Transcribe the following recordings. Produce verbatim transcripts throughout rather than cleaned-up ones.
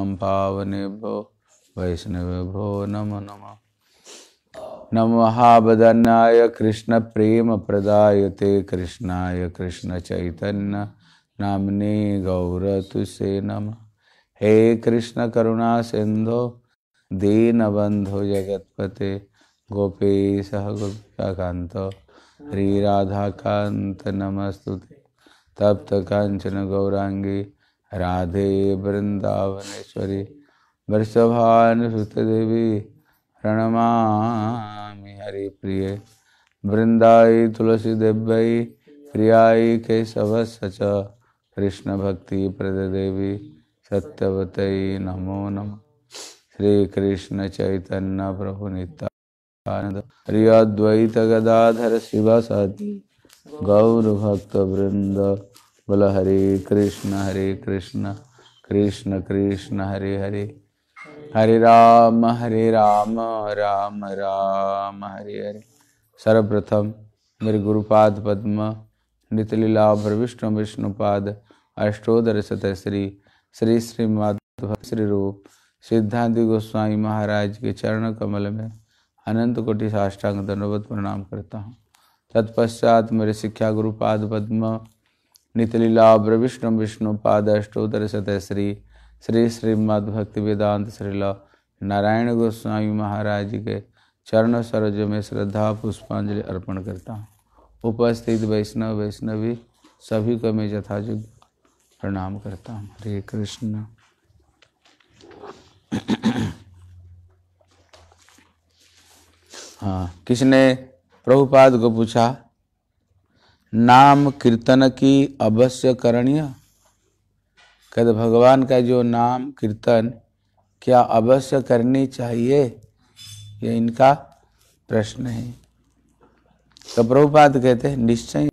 पावनेभ्यो वैष्णवेभ्यो नमो नमः। नमो महावदन्याय कृष्ण प्रेम प्रदायते कृष्णाय कृष्ण चैतन्य नामने गौरतुसे नमः। हे कृष्ण करुणा सिंधो दीनबंधो जगत्पते गोपेश गोपिकान्त हरि राधाकान्त नमस्तुते। तप्त कांचन गौरांगी राधे वृंदावनेश्वरी वृषभानुसुते देवी प्रणमामि हरिप्रिये। वृंदाई तुलसी देव्यै प्रियाय केशवस्य च कृष्ण भक्ति प्रद देवी सत्यवतै नमो नमः। श्री कृष्ण चैतन्य प्रभु नित्यानंद हरि अद्वैत गदाधर शिवासादि गौर भक्त वृंद बोल हरे कृष्ण हरे कृष्ण कृष्ण कृष्ण हरे हरे हरे राम हरे राम राम राम हरे हरे। सर्वप्रथम मेरे गुरुपाद पद्म नितलीला विष्णु विष्णुपाद अष्टोदर शतश्री श्री श्रीमद् श्री रूप सिद्धांत गोस्वामी महाराज के चरण कमल में अनंत कोटि साष्टांग दंडवत प्रणाम करता हूँ। तत्पश्चात मेरे शिक्षा गुरुपाद पद्म नितलीला विष्णु विष्णुपाद अष्टोदर शतश्री श्री श्रीमद् भक्ति वेदांत श्रीला नारायण गोस्वामी महाराज के चरण सरोज में श्रद्धा पुष्पांजलि अर्पण करता हूँ। उपस्थित वैष्णव वैष्णवी सभी को मैं यथायोग्य प्रणाम करता हूँ। हरे कृष्ण। हाँ, किसने प्रभुपाद को पूछा नाम कीर्तन की अवश्य करणीय। कहते भगवान का जो नाम कीर्तन क्या अवश्य करनी चाहिए, ये इनका प्रश्न है। तो प्रभुपाद कहते हैं निश्चय।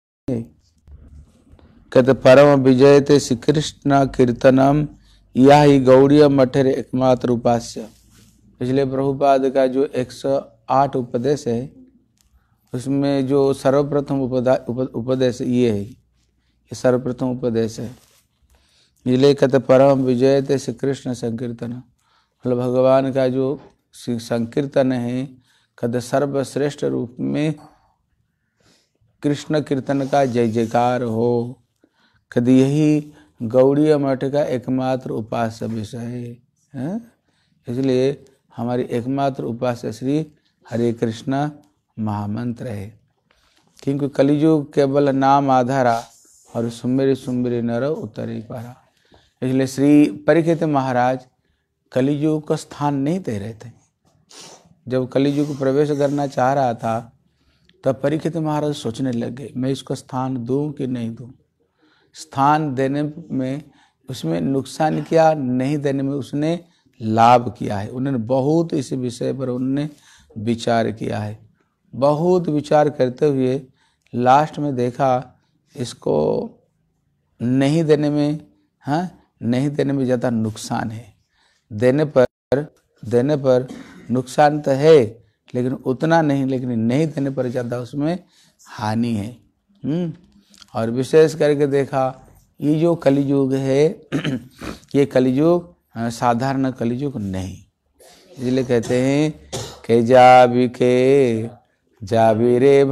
कहते परम विजय ते श्री कृष्ण कीर्तनम यह ही गौड़ीय मठेर एकमात्र उपास्य। इसलिए प्रभुपाद का जो एक सौ आठ उपदेश है उसमें जो सर्वप्रथम उपदेश ये है, ये सर्वप्रथम उपदेश है। इसलिए कहते परम विजय ते श्री कृष्ण संकीर्तन, मतलब भगवान का जो संकीर्तन है कहते सर्वश्रेष्ठ रूप में कृष्ण कीर्तन का जय जयकार हो। कहते यही गौड़ीय मठ का एकमात्र उपास्य विषय है। इसलिए हमारी एकमात्र उपास्य श्री हरे कृष्ण महामंत्र है। क्योंकि कलियुग केवल नाम आधारा और सुमेरी सुमेरी नर उतरी पारा। इसलिए श्री परीक्षित महाराज कलियुग का स्थान नहीं दे रहे थे। जब कलियुग को प्रवेश करना चाह रहा था तब परीक्षित महाराज सोचने लगे मैं इसको स्थान दूं कि नहीं दूं। स्थान देने में उसमें नुकसान किया, नहीं देने में उसने लाभ किया है। उन्होंने बहुत इस विषय पर उन्होंने विचार किया है। बहुत विचार करते हुए लास्ट में देखा इसको नहीं देने में, हाँ नहीं देने में ज़्यादा नुकसान है। देने पर देने पर नुकसान तो है लेकिन उतना नहीं, लेकिन नहीं देने पर ज़्यादा उसमें हानि है। हम्म और विशेष करके देखा ये जो कलियुग है ये कलियुग साधारण कलियुग नहीं। इसलिए कहते हैं कि जाबी के जाबी रे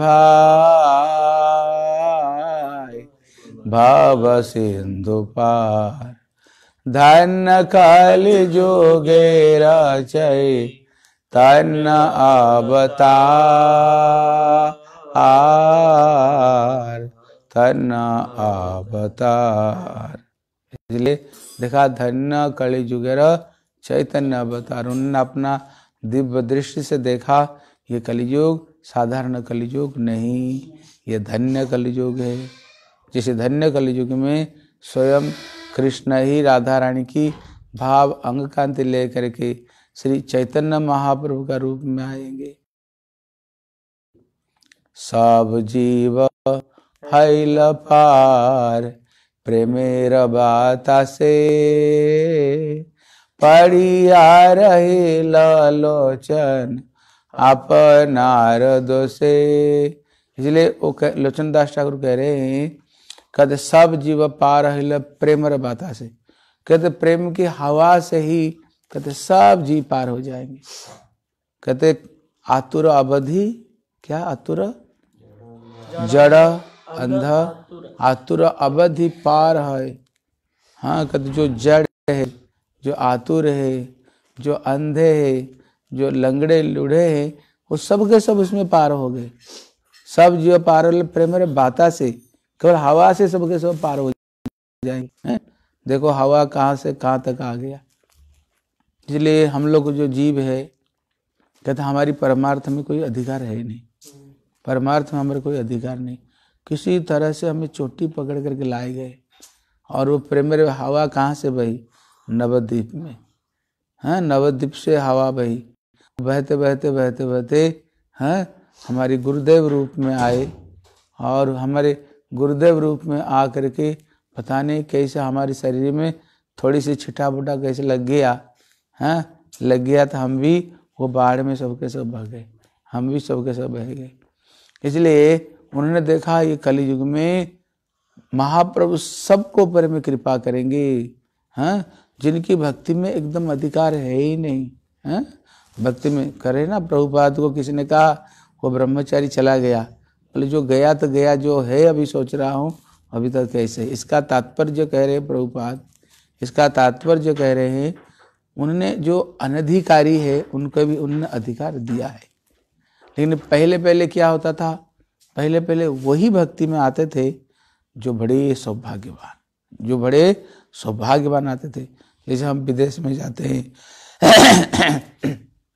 भाई भाव सिंधु पार धन्य कलियुगे रचय तन्न अवतार तन्न अवतार। इसलिए देखा धन्य कलियुगेर चैतन्य अवतार। उन्होंने अपना दिव्य दृष्टि से देखा ये कलियुग साधारण कलियुग नहीं, ये धन्य कलियुग है। जैसे धन्य कलियुग में स्वयं कृष्ण ही राधा रानी की भाव अंग कांति लेकर के श्री चैतन्य महाप्रभु का रूप में आएंगे। सब जीव हैल पार प्रेमेर बाता से पड़िया रहे लोचन अपनार दोषे। इसलिए वो लोचन दास ठाकुर कह रहे हैं कहते सब जीव पार हैल प्रेमर बाता से। कहते प्रेम की हवा से ही कहते सब जी पार हो जाएंगे। कहते आतुर अवधि, क्या आतुर, जड़ अंध आतुर अवधि पार है। हाँ, कहते जो जड़ है, जो आतुर है, जो अंधे है, जो लंगड़े लूढ़े हैं, वो सब के सब उसमें पार हो गए। सब जो पार हो प्रेम रे बाता से, केवल हवा से सबके सब पार हो जाएंगे। देखो हवा कहाँ से कहाँ तक आ गया। इसलिए हम लोग जो जीव है, कहते हमारी परमार्थ में कोई अधिकार है नहीं, परमार्थ में हमारे कोई अधिकार नहीं। किसी तरह से हमें चोटी पकड़ करके लाए गए, और वो प्रेम रे हवा कहाँ से बही, नवद्वीप में। हाँ, नवद्वीप से हवा बही, बहते बहते बहते बहते हाँ हमारी गुरुदेव रूप में आए, और हमारे गुरुदेव रूप में आ करके पता नहीं कैसे हमारे शरीर में थोड़ी सी छिटा बुटा कैसे लग गया। हाँ, लग गया तो हम भी वो बाढ़ में सबके सब बह गए, हम भी सबके सब बह गए। इसलिए उन्होंने देखा ये कलि युग में महाप्रभु सबको ऊपर में कृपा करेंगे। हाँ, जिनकी भक्ति में एकदम अधिकार है ही नहीं। हाँ, भक्ति में करे ना, प्रभुपाद को किसी ने कहा वो ब्रह्मचारी चला गया, बोले जो गया तो गया, जो है अभी सोच रहा हूँ अभी तक कैसे। इसका तात्पर्य जो कह रहे हैं प्रभुपाद, इसका तात्पर्य जो कह रहे हैं, उन्होंने जो अनधिकारी है उनको भी उन्होंने अधिकार दिया है। लेकिन पहले पहले क्या होता था, पहले पहले वही भक्ति में आते थे जो बड़े सौभाग्यवान, जो बड़े सौभाग्यवान आते थे। जैसे हम विदेश में जाते हैं,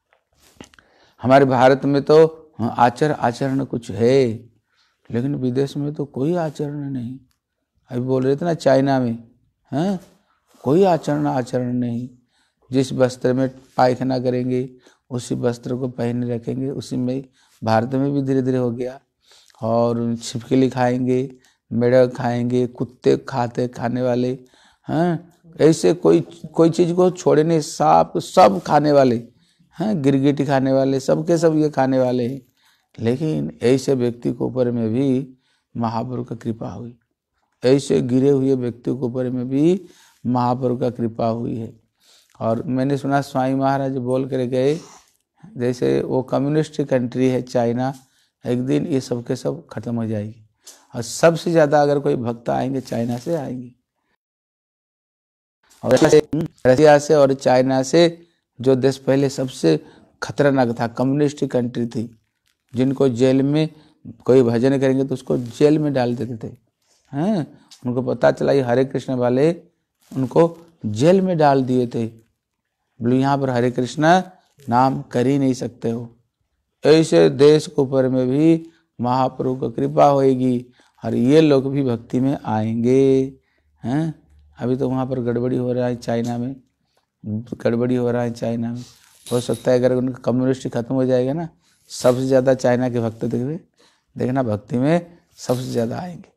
हमारे भारत में तो आचर आचरण कुछ है, लेकिन विदेश में तो कोई आचरण नहीं। अभी बोल रहे थे ना चाइना में, हैं कोई आचरण आचरण नहीं। जिस वस्त्र में पायखाना करेंगे उसी वस्त्र को पहने रखेंगे, उसी में भारत में भी धीरे धीरे हो गया। और छिपकली खाएंगे, मेढक खाएंगे, कुत्ते खाते खाने वाले, हैं ऐसे कोई कोई चीज़ को छोड़े नहीं, सांप सब खाने वाले हैं, गिरगिटी खाने वाले, सबके सब ये खाने वाले हैं। लेकिन ऐसे व्यक्ति के ऊपर में भी महाप्रभु का कृपा हुई, ऐसे गिरे हुए व्यक्ति के ऊपर में भी महाप्रभु का कृपा हुई है। और मैंने सुना स्वामी महाराज बोल कर गए, जैसे वो कम्युनिस्ट कंट्री है चाइना, एक दिन ये सब के सब खत्म हो जाएगी, और सबसे ज़्यादा अगर कोई भक्त आएंगे चाइना से आएंगे। और रशिया से और चाइना से, जो देश पहले सबसे खतरनाक था, कम्युनिस्ट कंट्री थी, जिनको जेल में कोई भजन करेंगे तो उसको जेल में डाल देते थे। हैं, उनको पता चला ये हरे कृष्ण वाले, उनको जेल में डाल दिए थे। बोले यहाँ पर हरे कृष्ण नाम कर ही नहीं सकते हो। ऐसे देश के ऊपर में भी महाप्रभु की कृपा होएगी, और ये लोग भी भक्ति में आएंगे। हैं, अभी तो वहाँ पर गड़बड़ी हो रहा है चाइना में, गड़बड़ी हो रहा है चाइना में। हो सकता है अगर उनका कम्युनिस्ट खत्म हो जाएगा ना, सबसे ज़्यादा चाइना के भक्त देखिए, देखना भक्ति में सबसे ज़्यादा आएंगे।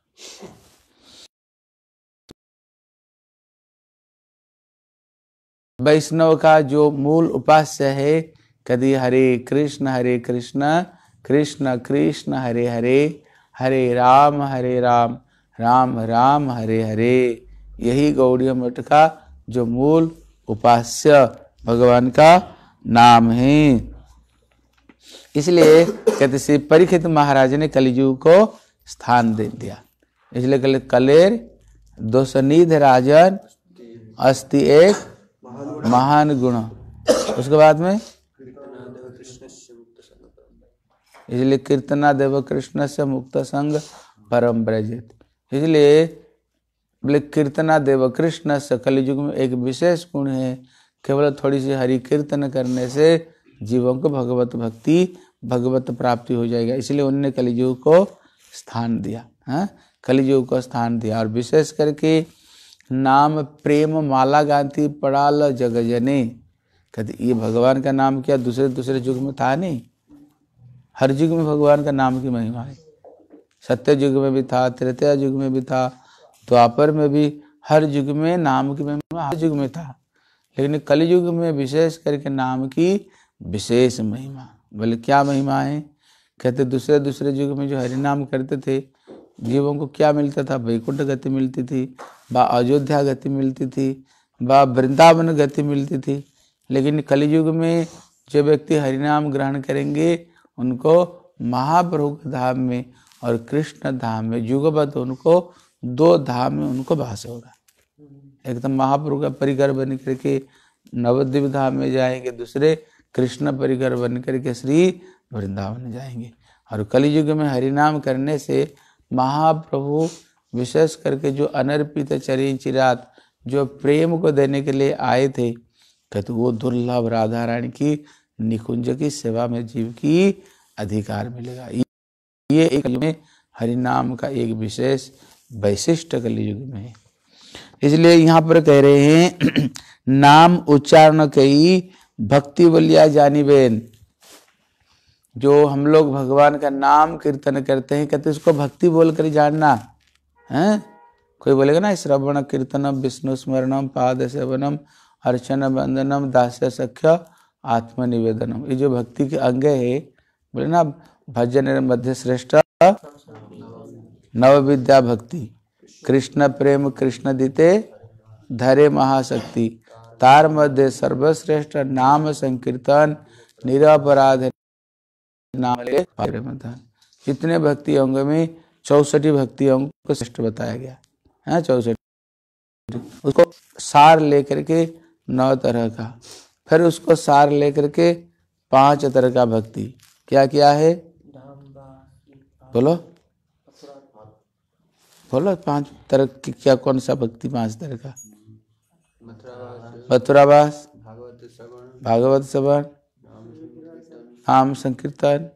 वैष्णव का जो मूल उपास्य है, कभी हरे कृष्ण हरे कृष्ण कृष्ण कृष्ण हरे हरे, हरे राम हरे राम राम राम हरे हरे, यही गौड़ीय मठ का जो मूल उपास्य भगवान का नाम है। इसलिए कहते श्री परीक्षित महाराज ने कलियुग को स्थान दे दिया। इसलिए कल कलेर दोषनिध राजन अस्ति एक महान गुण। उसके बाद में इसलिए कीर्तना देव कृष्ण से मुक्त संग परम ब्रजित। इसलिए बोले कीर्तना देव कृष्ण से कलियुग में एक विशेष गुण है, केवल थोड़ी सी हरि कीर्तन करने से जीवों को भगवत भक्ति भगवत प्राप्ति हो जाएगा। इसलिए उन्होंने कलियुग को स्थान दिया। हाँ, कलियुग को स्थान दिया। और विशेष करके नाम प्रेम माला गांधी पड़ाल जगजने, कहते ये भगवान का नाम क्या दूसरे दूसरे युग में था नहीं, हर युग में भगवान का नाम की महिमा है। सत्य युग में भी था, त्रेता युग में भी था, द्वापर में भी, हर युग में नाम की महिमा हर युग में था। लेकिन कलियुग में विशेष करके नाम की विशेष महिमा। बोले क्या महिमा है? कहते दूसरे दूसरे युग में जो हरि नाम करते थे जीवों को क्या मिलता था? वैकुंठ गति मिलती थी, व अयोध्या गति मिलती थी, व वृंदावन गति मिलती थी। लेकिन कलयुग में जो व्यक्ति हरिनाम ग्रहण करेंगे उनको महाप्रभु के धाम में और कृष्ण धाम में युगबद्ध उनको दो धाम में उनको वास होगा। एकदम महाप्रभु का परिकर बन करके नवद्वीप धाम में जाएंगे, दूसरे कृष्ण परिकर बन करके श्री वृंदावन जाएंगे। और कलयुग में हरिनाम करने से महाप्रभु विशेष करके जो अनर्पित चरी चिरात जो प्रेम को देने के लिए आए थे, कहते वो दुर्लभ राधा रानी की निकुंज की सेवा में जीव की अधिकार मिलेगा। ये एक में हरिनाम का एक विशेष वैशिष्ट कलयुग में है। इसलिए यहाँ पर कह रहे हैं नाम उच्चारण कई भक्ति बलिया जानिबेन। जो हम लोग भगवान का नाम कीर्तन करते हैं, कहते उसको भक्ति बोल कर जानना है। कोई बोलेगा ना श्रवण कीर्तनम विष्णु स्मरणम पाद सेवनम अर्चन वंदनम दास्य सख्य आत्मनिवेदनम, ये जो भक्ति के अंग है, बोले ना भजन मध्य श्रेष्ठ नव विद्या भक्ति, कृष्ण प्रेम कृष्ण दीते धरे महाशक्ति, तार मध्य सर्वश्रेष्ठ नाम संकीर्तन निरपराध नाम ले प्रेमदान। जितने भक्ति अंग में चौसठी भक्ति अंग को श्रेष्ठ बताया गया है, चौसठ। उसको सार लेकर के नौ तरह का, फिर उसको सार लेकर के पांच तरह का भक्ति। क्या क्या है बोलो बोलो पांच तरह की क्या, कौन सा भक्ति पांच तरह का? मथुरावास, भागवत श्रवण, नाम संकीर्तन,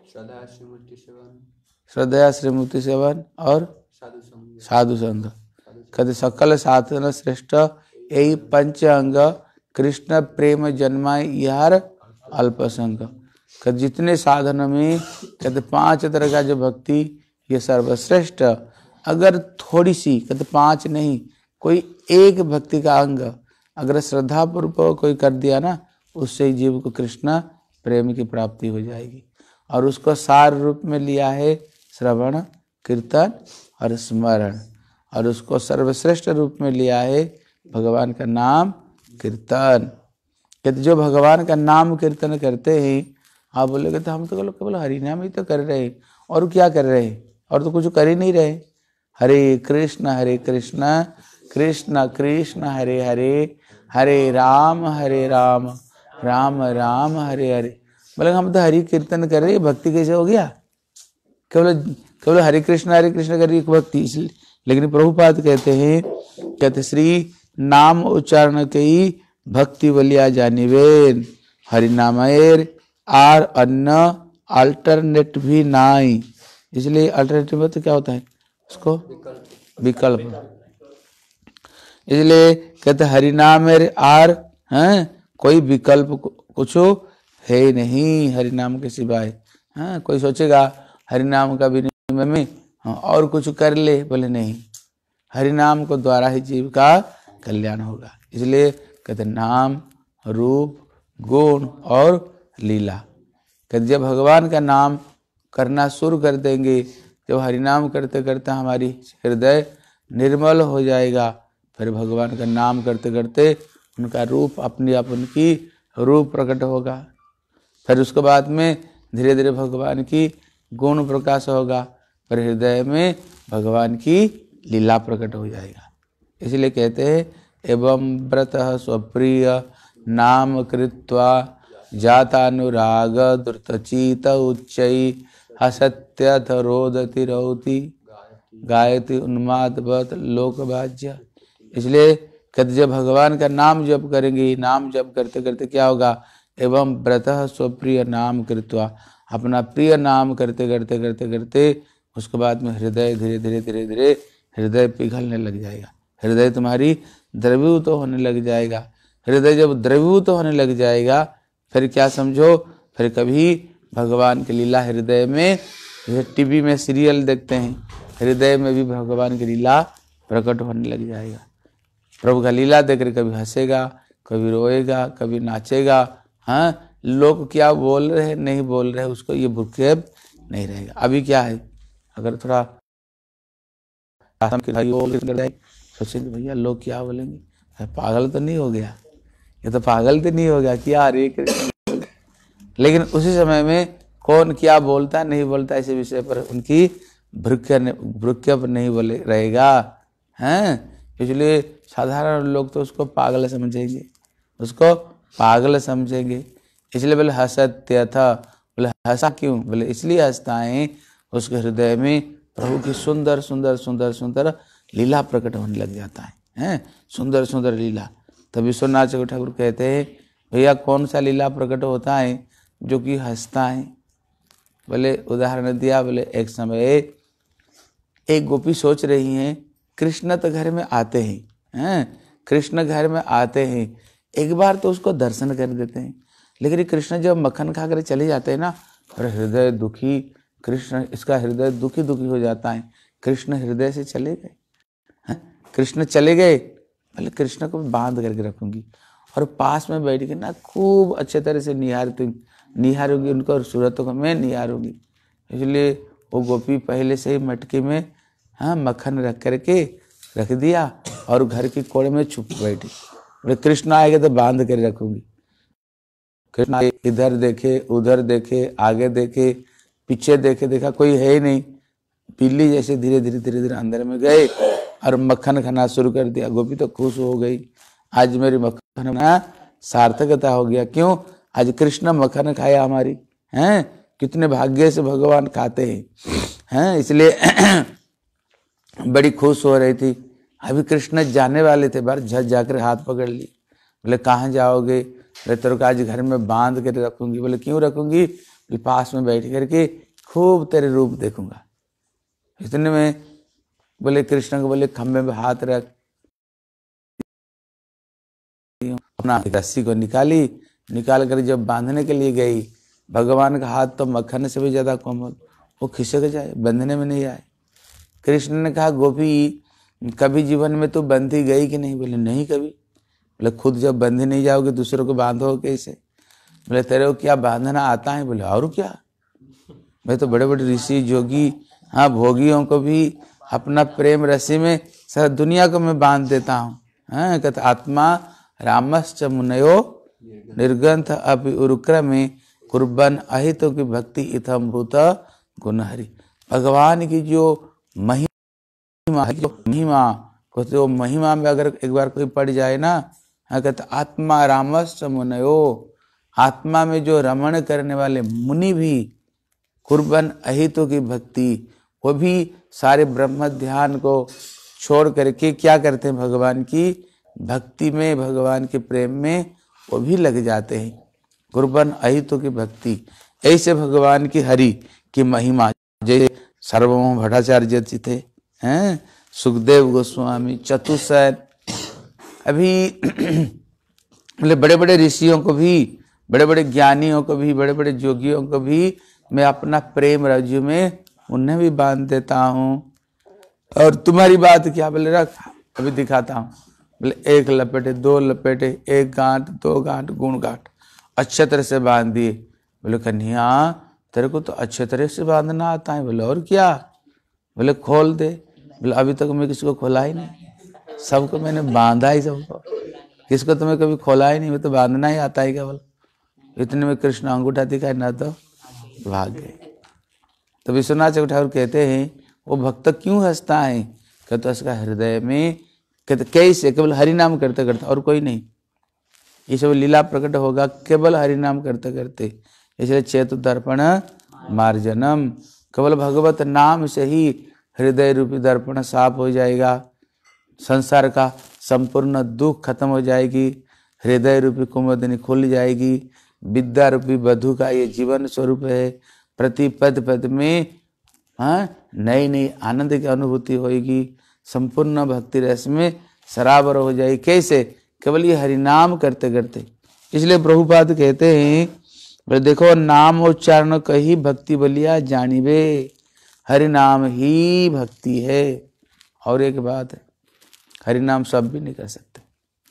श्रद्धा श्रीमूर्ति सेवन और साधु संग। कहते सकल साधन श्रेष्ठ यही पंच अंग कृष्ण प्रेम जन्माय यार अल्पसंग। कहते जितने साधन में कहते पांच तरह का जो भक्ति ये सर्वश्रेष्ठ। अगर थोड़ी सी, कहते पांच नहीं, कोई एक भक्ति का अंग अगर श्रद्धा पूर्वक कोई कर दिया ना, उससे ही जीव को कृष्ण प्रेम की प्राप्ति हो जाएगी। और उसको सार रूप में लिया है श्रवण कीर्तन और स्मरण, और उसको सर्वश्रेष्ठ रूप में लिया है भगवान का नाम कीर्तन। कहते जो भगवान का नाम कीर्तन करते हैं, आप बोलेगे तो हम तो केवल हरिनाम ही तो कर रहे हैं, और क्या कर रहे हैं? और तो कुछ कर ही नहीं रहे। हरे कृष्ण हरे कृष्ण कृष्ण कृष्ण हरे हरे, हरे राम हरे राम राम राम हरे हरे। बोले हम तो हरि कीर्तन कर रहे हैं, भक्ति कैसे हो गया? केवल केवल हरे कृष्ण हरे कृष्ण कर रही भक्ति। इसलिए लेकिन प्रभुपाद कहते हैं, कहते श्री नाम उच्चारण कई भक्ति बलिया जानिवेन, हरि नामयर आर अन्न अल्टरनेट भी नाई। इसलिए अल्टरनेटिव तो क्या होता है उसको? विकल्प। इसलिए कहते हरि नामयर आर हैं, कोई विकल्प कुछ है नहीं हरि नाम के सिवाय। हाँ, कोई सोचेगा हरि नाम का विनिमय में हाँ, और कुछ कर ले, बोले नहीं, हरि नाम को द्वारा ही जीव का कल्याण होगा। इसलिए कहते नाम रूप गुण और लीला। कहते जब भगवान का नाम करना शुरू कर देंगे, जब हरिनाम करते करते हमारी हृदय निर्मल हो जाएगा, फिर भगवान का नाम करते करते उनका रूप अपने आप उनकी रूप प्रकट होगा। फिर उसके बाद में धीरे धीरे भगवान की गुण प्रकाश होगा, फिर हृदय में भगवान की लीला प्रकट हो जाएगा। इसलिए कहते हैं एवं व्रत स्वप्रिय नाम कृत्वा जातानुराग द्रुतचीत उच्चई हसत्यथ रोदति रौति गायति उन्मादवत लोकवाज्य। इसलिए कहते जब भगवान का नाम जप करेंगे, नाम जप करते करते क्या होगा? एवं व्रत स्वप्रिय नाम कृत्वा, अपना प्रिय नाम करते करते करते करते उसके बाद में हृदय धीरे धीरे धीरे धीरे हृदय पिघलने लग जाएगा, हृदय तुम्हारी द्रवीभूत तो होने लग जाएगा। हृदय जब द्रवीभूत तो होने लग जाएगा, फिर क्या समझो, फिर कभी भगवान की लीला हृदय में, जैसे टीवी में सीरियल देखते हैं, हृदय में भी भगवान की लीला प्रकट होने लग जाएगा। प्रभु का लीला देखकर कभी हंसेगा, कभी रोएगा, कभी नाचेगा। हाँ, लोग क्या बोल रहे नहीं बोल रहे उसको ये भ्रूक्षेप नहीं रहेगा। अभी क्या है, अगर थोड़ा सोचेंगे भैया लोग क्या बोलेंगे, पागल तो नहीं हो गया, ये तो पागल तो नहीं हो गया क्या हरे कृष्ण। लेकिन उसी समय में कौन क्या बोलता नहीं बोलता इस विषय पर उनकी भ्रुक्य भ्रुक्य पर नहीं बोले रहेगा, हैं। इसलिए साधारण लोग तो उसको पागल समझेंगे, उसको पागल समझेंगे। इसलिए बोले हसत्य था, बोले हंसा क्यों, बोले इसलिए हंसता है उसके हृदय में प्रभु की सुंदर सुंदर सुंदर सुंदर लीला प्रकट होने लग जाता है, हैं, सुंदर सुंदर लीला। तब विश्वनाथ चक्रवर्ती ठाकुर कहते हैं भैया कौन सा लीला प्रकट होता है जो कि हंसता है। बोले उदाहरण दिया, बोले एक समय एक गोपी सोच रही हैं कृष्ण तो घर में आते हैं, हैं, कृष्ण घर में आते हैं, एक बार तो उसको दर्शन कर देते हैं। लेकिन कृष्ण जब मक्खन खा कर चले जाते हैं ना, और हृदय दुखी, कृष्ण इसका हृदय दुखी दुखी हो जाता है। कृष्ण हृदय से चले गए, हैं, कृष्ण चले गए। बोले कृष्ण को बांध करके रखूंगी और पास में बैठ के ना खूब अच्छे तरह से निहारती निहारूंगी उनको, और सूरतों को मैं निहारूंगी। इसलिए वो गोपी पहले से ही मटके में हाँ मक्खन रख करके रख दिया और घर की कोड़े में छुप बैठी। बोले कृष्ण आएगा तो बांध कर रखूंगी। कृष्ण इधर देखे उधर देखे आगे देखे पीछे देखे, देखा कोई है ही नहीं। बिल्ली जैसे धीरे धीरे धीरे धीरे अंदर में गए और मक्खन खाना शुरू कर दिया। गोपी तो खुश हो गई, आज मेरी मक्खन खाना सार्थकता हो गया। क्यों, आज कृष्ण मक्खन खाया हमारी, हैं, कितने भाग्य से भगवान खाते हैं, हैं। इसलिए बड़ी खुश हो रही थी। अभी कृष्ण जाने वाले थे, बार झट जाकर हाथ पकड़ ली। बोले कहाँ जाओगे, बोले तेरे को आज घर में बांध कर रखूंगी। बोले क्यों रखूंगी, पास में बैठ करके खूब तेरे रूप देखूंगा। इतने में बोले कृष्ण को बोले खम्भे में हाथ रख, अपना रस्सी को निकाली, निकाल कर जब बांधने के लिए गई, भगवान का हाथ तो मक्खन से भी ज्यादा कोमल, वो खिसक जाए, बंधने में नहीं आए। कृष्ण ने कहा गोपी कभी जीवन में तू बंधी गई कि नहीं। बोले नहीं कभी। बोले खुद जब बंधी नहीं जाओगे दूसरों को बांधो कैसे। बोले तेरे को क्या बांधना आता है। बोले और क्या, मैं तो बड़े बड़े ऋषि जोगी हाँ भोगियों को भी अपना प्रेम रस्सी में सारी दुनिया को मैं बांध देता हूँ। हाँ कहते आत्मा रामश्च मुनयो निर्गंथ अपि उरुक्रमे कुर्बन अहितों की भक्ति इथम भूत गुणहरि। भगवान की जो महिमा जो महिमा को तो महिमा में अगर एक बार कोई पड़ जाए ना, हाँ कहते आत्मा रामश्च मुनयो, आत्मा में जो रमण करने वाले मुनि भी कुर्बन अहितों की भक्ति, वो भी सारे ब्रह्म ध्यान को छोड़ करके क्या करते हैं, भगवान की भक्ति में, भगवान के प्रेम में वो भी लग जाते हैं। कुर्बन अहितों की भक्ति, ऐसे भगवान की हरि की महिमा। जैसे सार्वभौम भट्टाचार्य जी थे, हैं, सुखदेव गोस्वामी, चतुसेन, अभी बोले बड़े बड़े ऋषियों को भी, बड़े बड़े ज्ञानियों को भी, बड़े बड़े जोगियों को भी मैं अपना प्रेम रज्जु में उन्हें भी बांध देता हूँ। और तुम्हारी बात क्या, बोले रख अभी दिखाता हूँ। बोले एक लपेटे, दो लपेटे, एक गांठ, दो गांठ, गुण गांठ अच्छे तरह से बांध दिए। बोले कन्हैया तेरे को तो अच्छे तरह से बांधना आता है। बोले और क्या। बोले खोल दे। बोले अभी तक मैं किसी को खोला ही नहीं, सबको मैंने बांधा ही, सबको, किसको तुम्हें कभी खोला ही नहीं, मैं तो बांधना ही आता है क्या। बोले इतने में कृष्ण अंगूठा दिखाए ना तो भाग गए। तो विश्वनाथ चक्रवर्ती ठाकुर कहते हैं वो भक्त क्यों हंसता है, कहते उसका हृदय में, कहते कैसे, केवल हरि नाम करते करते, और कोई नहीं। ये सब लीला प्रकट होगा केवल हरि नाम करते करते। इसलिए चेतु दर्पण मार्जनम, केवल भगवत नाम से ही हृदय रूपी दर्पण साफ हो जाएगा, संसार का संपूर्ण दुख खत्म हो जाएगी, हृदय रूपी कुमुदिनी खुल जाएगी। विद्या रूपी वधु का ये जीवन स्वरूप है। प्रति पद पद में हाँ नई नई आनंद की अनुभूति होगी, संपूर्ण भक्ति रस में सराबर हो जाएगी। कैसे, केवल ये हरिनाम करते करते। इसलिए प्रभुपाद कहते हैं देखो नाम उच्चारण कही भक्ति बलिया जानिबे, हरि नाम ही भक्ति है। और एक बात है, हरि नाम सब भी नहीं कर सकते।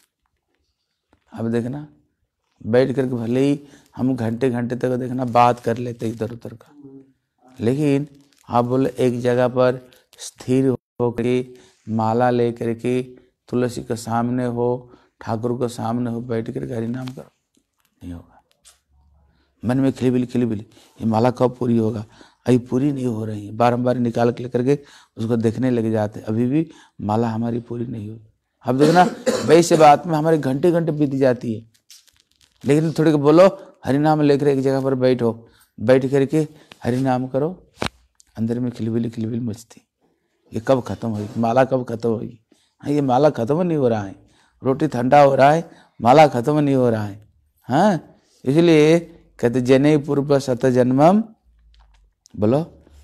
अब देखना बैठ करके भले ही हम घंटे घंटे तक देखना बात कर लेते इधर उधर का, लेकिन आप बोले एक जगह पर स्थिर होकर माला लेकर के तुलसी के सामने हो, ठाकुर के सामने हो, बैठ कर हरि नाम करो, नहीं होगा। मन में खिलबिली खिलबिली, ये माला कब पूरी होगा, अभी पूरी नहीं हो रही है, बारम्बार निकाल के करके उसको देखने लग जाते, अभी भी माला हमारी पूरी नहीं हुई। अब देखना वैसे बात में हमारे घंटे घंटे बीत जाती है, लेकिन थोड़ी को बोलो हरि नाम लेकर एक जगह पर बैठो, बैठ करके हरि नाम करो, अंदर में खिलबिली खिलबिली मचती, ये कब खत्म होगी, माला कब खत्म होगी। हाँ, ये माला खत्म नहीं हो रहा है, रोटी ठंडा हो रहा है, माला खत्म नहीं हो रहा है। हाँ, इसलिए कहते जने पूर्व शत जन्मम, बोलो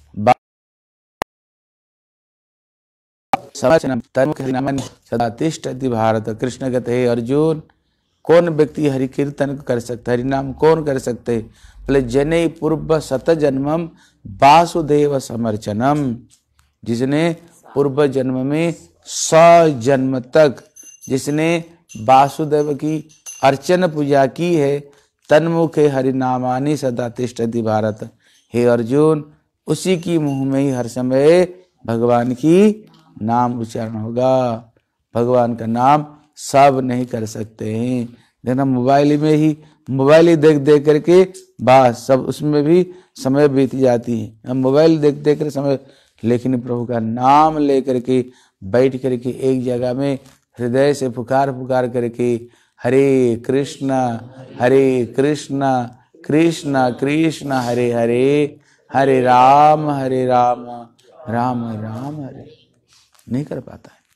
सदा तिष्ठति भारत। कृष्ण कहते हे अर्जुन, कौन व्यक्ति हरि कीर्तन कर सकता है, हरि नाम कौन कर सकते, बोले जने पूर्व शत जन्मम वासुदेव समर्चनम, जिसने पूर्व जन्म में सौ जन्म तक जिसने वासुदेव की अर्चन पूजा की है, तन्मुखे हरि नामानि सदा तिष्ठति भारत। हे अर्जुन, उसी की मुंह में ही हर समय भगवान की नाम उच्चारण होगा। भगवान का नाम सब नहीं कर सकते हैं, देखना मोबाइल में ही मोबाइल ही देख देख करके बस सब उसमें भी समय बीत जाती है, हम मोबाइल देख देख कर समय, लेकिन प्रभु का नाम लेकर के बैठ करके एक जगह में हृदय से पुकार पुकार करके हरे कृष्णा हरे कृष्णा कृष्णा कृष्णा हरे हरे, हरे राम हरे राम राम राम हरे, नहीं कर पाता है।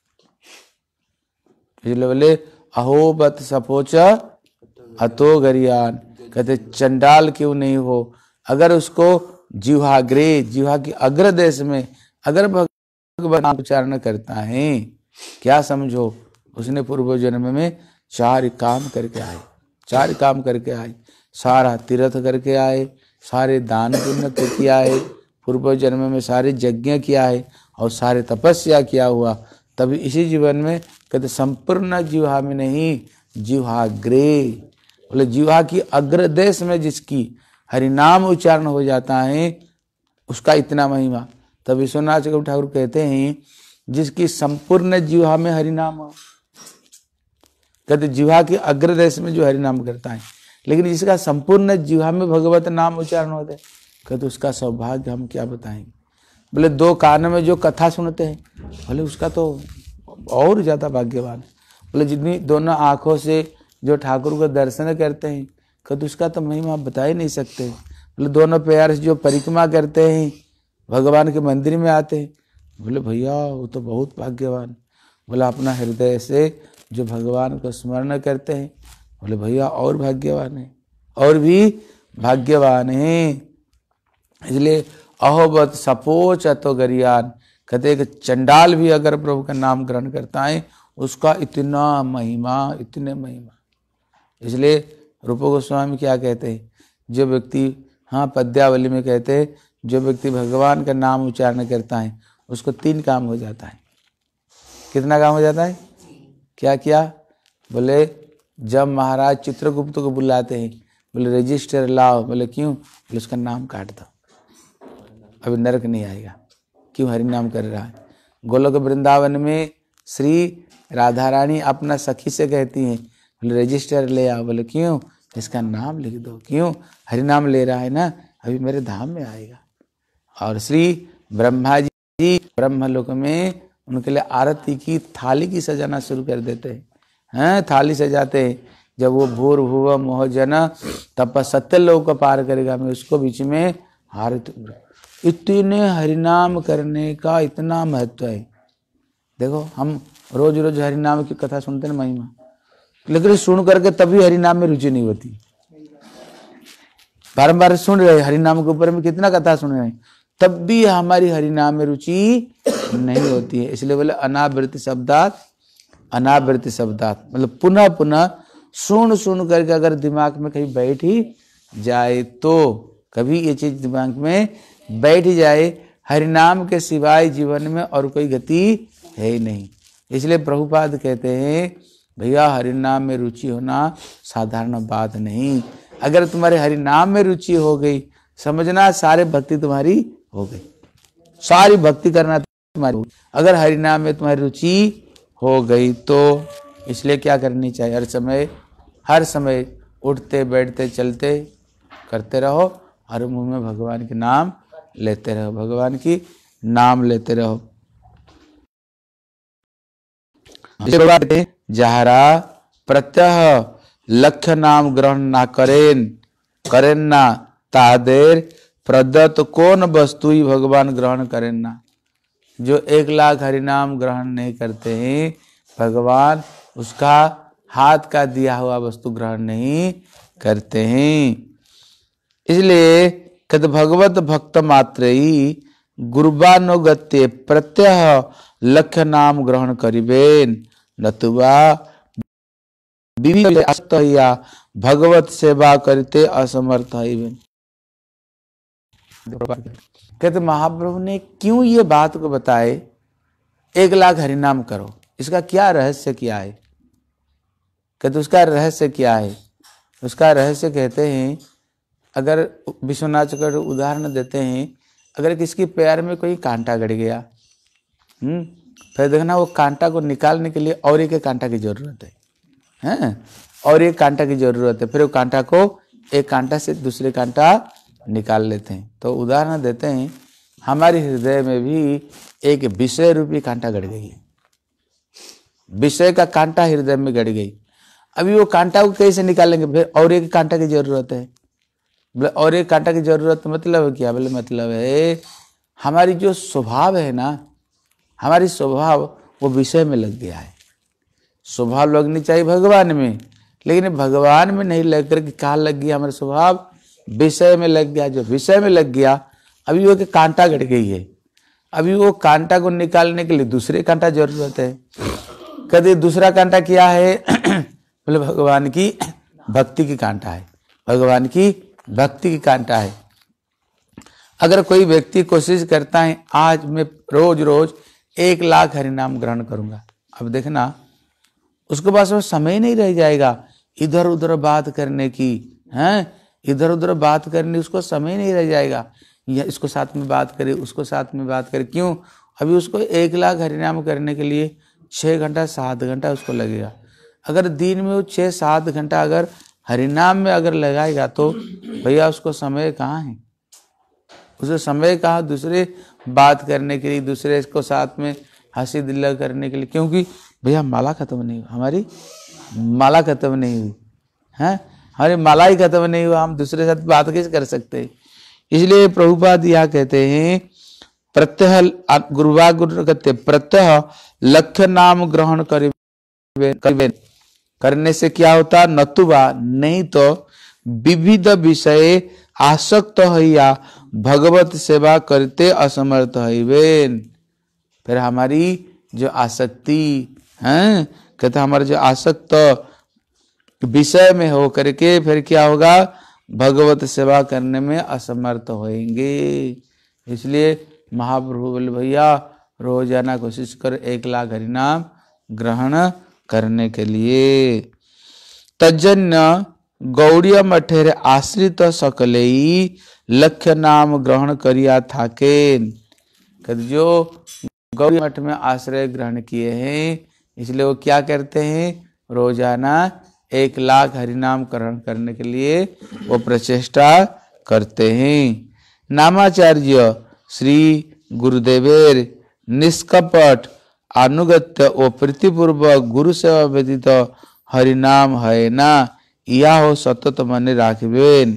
इसलिए बोले अहोबत सपोच अतो गरियान, कहते चंडाल क्यों नहीं हो, अगर उसको जिह्वाग्रे, जिह्वा की अग्रदेश में अगर भगवान उच्चारण करता है, क्या समझो उसने पूर्व जन्म में चार काम करके आए, चार काम करके आए, सारा तीर्थ करके आए, सारे दान पुण्य किया है, पूर्व जन्म में सारे यज्ञ किया है और सारे तपस्या किया हुआ, तभी इसी जीवन में कहते संपूर्ण जिह्वा में नहीं, जिह्वाग्रे, बोले जिह्वा की अग्रदेश में जिसकी हरिनाम उच्चारण हो जाता है उसका इतना महिमा। तब विश्वनाथ चक्रवर्ती ठाकुर कहते हैं जिसकी संपूर्ण जिह्वा में हरिनाम हो, कहते जिह्वा की अग्रदेश में जो हरिनाम करता है, लेकिन जिसका संपूर्ण जिह्वा में भगवत नाम उच्चारण होते हैं, कहते उसका सौभाग्य हम क्या बताएंगे। बोले दो कान में जो कथा सुनते हैं, बोले उसका तो और ज्यादा भाग्यवान है। बोले जितनी दोनों आंखों से जो ठाकुर को दर्शन करते हैं, कहते उसका तो महिमा बता ही नहीं सकते। बोले दोनों पैर से जो परिक्रमा करते हैं, भगवान के मंदिर में आते हैं, बोले भैया वो तो बहुत भाग्यवान। बोला अपना हृदय से जो भगवान को स्मरण करते हैं, बोले भैया और भाग्यवान है, और भी भाग्यवान है। इसलिए अहोबत सपोच अतो गरियान, कहते कि चंडाल भी अगर प्रभु का नाम ग्रहण करता है उसका इतना महिमा, इतने महिमा। इसलिए रूप गोस्वामी क्या कहते हैं, जो व्यक्ति, हाँ पद्यावली में कहते हैं, जो व्यक्ति भगवान का नाम उच्चारण करता है उसको तीन काम हो जाता है। कितना काम हो जाता है, क्या क्या, बोले जब महाराज चित्रगुप्त को बुलाते हैं, बोले रजिस्टर लाओ, बोले क्यों, बोले उसका नाम काट दो, अभी नरक नहीं आएगा। क्यों, हरि नाम कर रहा है। गोलोक वृंदावन में श्री राधा रानी अपना सखी से कहती हैं, बोले रजिस्टर ले आओ, बोले क्यों, इसका नाम लिख दो, क्यों, हरि नाम ले रहा है ना, अभी मेरे धाम में आएगा। और श्री ब्रह्मा जी ब्रह्मलोक में उनके लिए आरती की थाली की सजाना शुरू कर देते हैं, हैं थाली सजाते हैं। जब वो भूर भुव मोह जना तप सत्य लोक पार करेगा, मैं उसको बीच में आरती। इतने हरिनाम करने का इतना महत्व है। देखो हम रोज रोज हरिनाम की कथा सुनते हैं महिमा, लेकिन सुन करके तभी हरिनाम में रुचि नहीं होती। बारम्बार सुन रहे हरिनाम के ऊपर में कितना कथा सुन रहे हैं, तब भी हमारी हरिनाम में रुचि नहीं होती है। इसलिए बोले अनावृत्ति शब्दात, अनावृत्ति शब्दात मतलब पुनः पुनः सुन सुन करके अगर दिमाग में कहीं बैठ ही जाए, तो कभी ये चीज दिमाग में बैठ जाए, हरिनाम के सिवाय जीवन में और कोई गति है ही नहीं। इसलिए प्रभुपाद कहते हैं भैया हरिनाम में रुचि होना साधारण बात नहीं। अगर तुम्हारे हरिनाम में रुचि हो गई, समझना सारे भक्ति तुम्हारी हो गई, सारी भक्ति करना तुम्हारी, अगर हरिनाम में तुम्हारी रुचि हो गई तो इसलिए क्या करनी चाहिए, हर समय हर समय उठते बैठते चलते करते रहो, हर मुंह में भगवान के नाम लेते रहो, भगवान की नाम लेते रहो। जहरा प्रत्यह लक्ष्य नाम ग्रहण ना करेन करेन ना तादेर प्रदत्त कौन वस्तु ही भगवान ग्रहण करें ना। जो एक लाख हरिनाम ग्रहण नहीं करते हैं, भगवान उसका हाथ का दिया हुआ वस्तु ग्रहण नहीं करते हैं। इसलिए कद भगवत भक्त मात्र ही गुरुबानुगत्य प्रत्यह लक्ष्य नाम ग्रहण करिबेन नतुवा या भगवत सेवा करते असमर्थ हईबेन। कहते महाप्रभु ने क्यों ये बात को बताए, एक लाख हरिनाम करो, इसका क्या रहस्य क्या है। कहते उसका रहस्य क्या है, उसका रहस्य कहते हैं, अगर विश्वनाथ चक्रवर्ती उदाहरण देते हैं, अगर किसकी पैर में कोई कांटा गड़ गया, हम्म फिर देखना वो कांटा को निकालने के लिए और एक कांटा की जरूरत है, हैं और एक कांटा की जरूरत है, फिर वो कांटा को एक कांटा से दूसरे कांटा निकाल लेते हैं। तो उदाहरण देते हैं, हमारे हृदय में भी एक विषय रूपी कांटा गड़ गई है, विषय का कांटा हृदय में गड़ गई। अभी वो कांटा को कैसे निकालेंगे, फिर और एक कांटा की जरूरत है। बोले और एक कांटा की जरूरत मतलब क्या, बोले मतलब है हमारी जो स्वभाव है ना, हमारी स्वभाव वो विषय में लग गया है। स्वभाव लगनी चाहिए भगवान में, लेकिन भगवान में नहीं लग करके कहाँ लग गया, हमारा स्वभाव विषय में लग गया। जो विषय में लग गया, अभी वो कांटा गड़ गई है, अभी वो कांटा को निकालने के लिए दूसरे कांटा जरूरत है। कभी दूसरा कांटा क्या है, बोले भगवान की भक्ति की कांटा है, भगवान की भक्ति की कांटा है। अगर कोई व्यक्ति कोशिश करता है आज मैं रोज रोज एक लाख हरिनाम ग्रहण करूंगा, अब देखना उसके पास वो समय नहीं रह जाएगा इधर उधर बात करने की, हैं इधर उधर बात करने उसको समय नहीं रह जाएगा, या इसको साथ में बात करे उसको साथ में बात करे। क्यों, अभी उसको एक लाख हरिनाम करने के लिए छः घंटा सात घंटा उसको लगेगा। अगर दिन में वो छः सात घंटा अगर हरिनाम में अगर लगाएगा तो भैया उसको समय कहाँ है, उसे समय कहाँ दूसरे बात करने के लिए, दूसरे को साथ में हंसी दिल्ला करने के लिए। क्योंकि भैया माला खत्म नहीं हुई, हमारी माला खत्म नहीं हुई है, हमारी माला ही खत्म नहीं हुआ, हम दूसरे साथ बात कैसे कर सकते हैं। इसलिए प्रभुपाद यह कहते हैं प्रत्यह गुरुवा गुरु कहते प्रत्यह लक्ष्य नाम ग्रहण करिबेन, करने से क्या होता, नतुवा नहीं तो विविध विषय आसक्त हइया भगवत सेवा करते असमर्थ हइबेन। फिर हमारी जो आसक्ति है, कहते हमारे जो आसक्त विषय में हो करके फिर क्या होगा, भगवत सेवा करने में असमर्थ होएंगे। इसलिए महाप्रभु बोले भैया रोजाना कोशिश कर एक लाख हरिनाम ग्रहण करने के लिए। तजन्य गौड़ीय मठेर आश्रित सकलई लक्ष्य नाम ग्रहण करिया थाकेन। जो गौड़ी मठ में आश्रय ग्रहण किए हैं, इसलिए वो क्या करते हैं, रोजाना एक लाख हरिनाम ग्रहण करने के लिए वो प्रचेष्टा करते हैं। नामाचार्य श्री गुरुदेवेर निष्कपट अनुगत्य ओ प्रीतिपूर्वक गुरु सेवा व्यतीत हरिनाम है ना, यह हो सतत मन राखिबेन।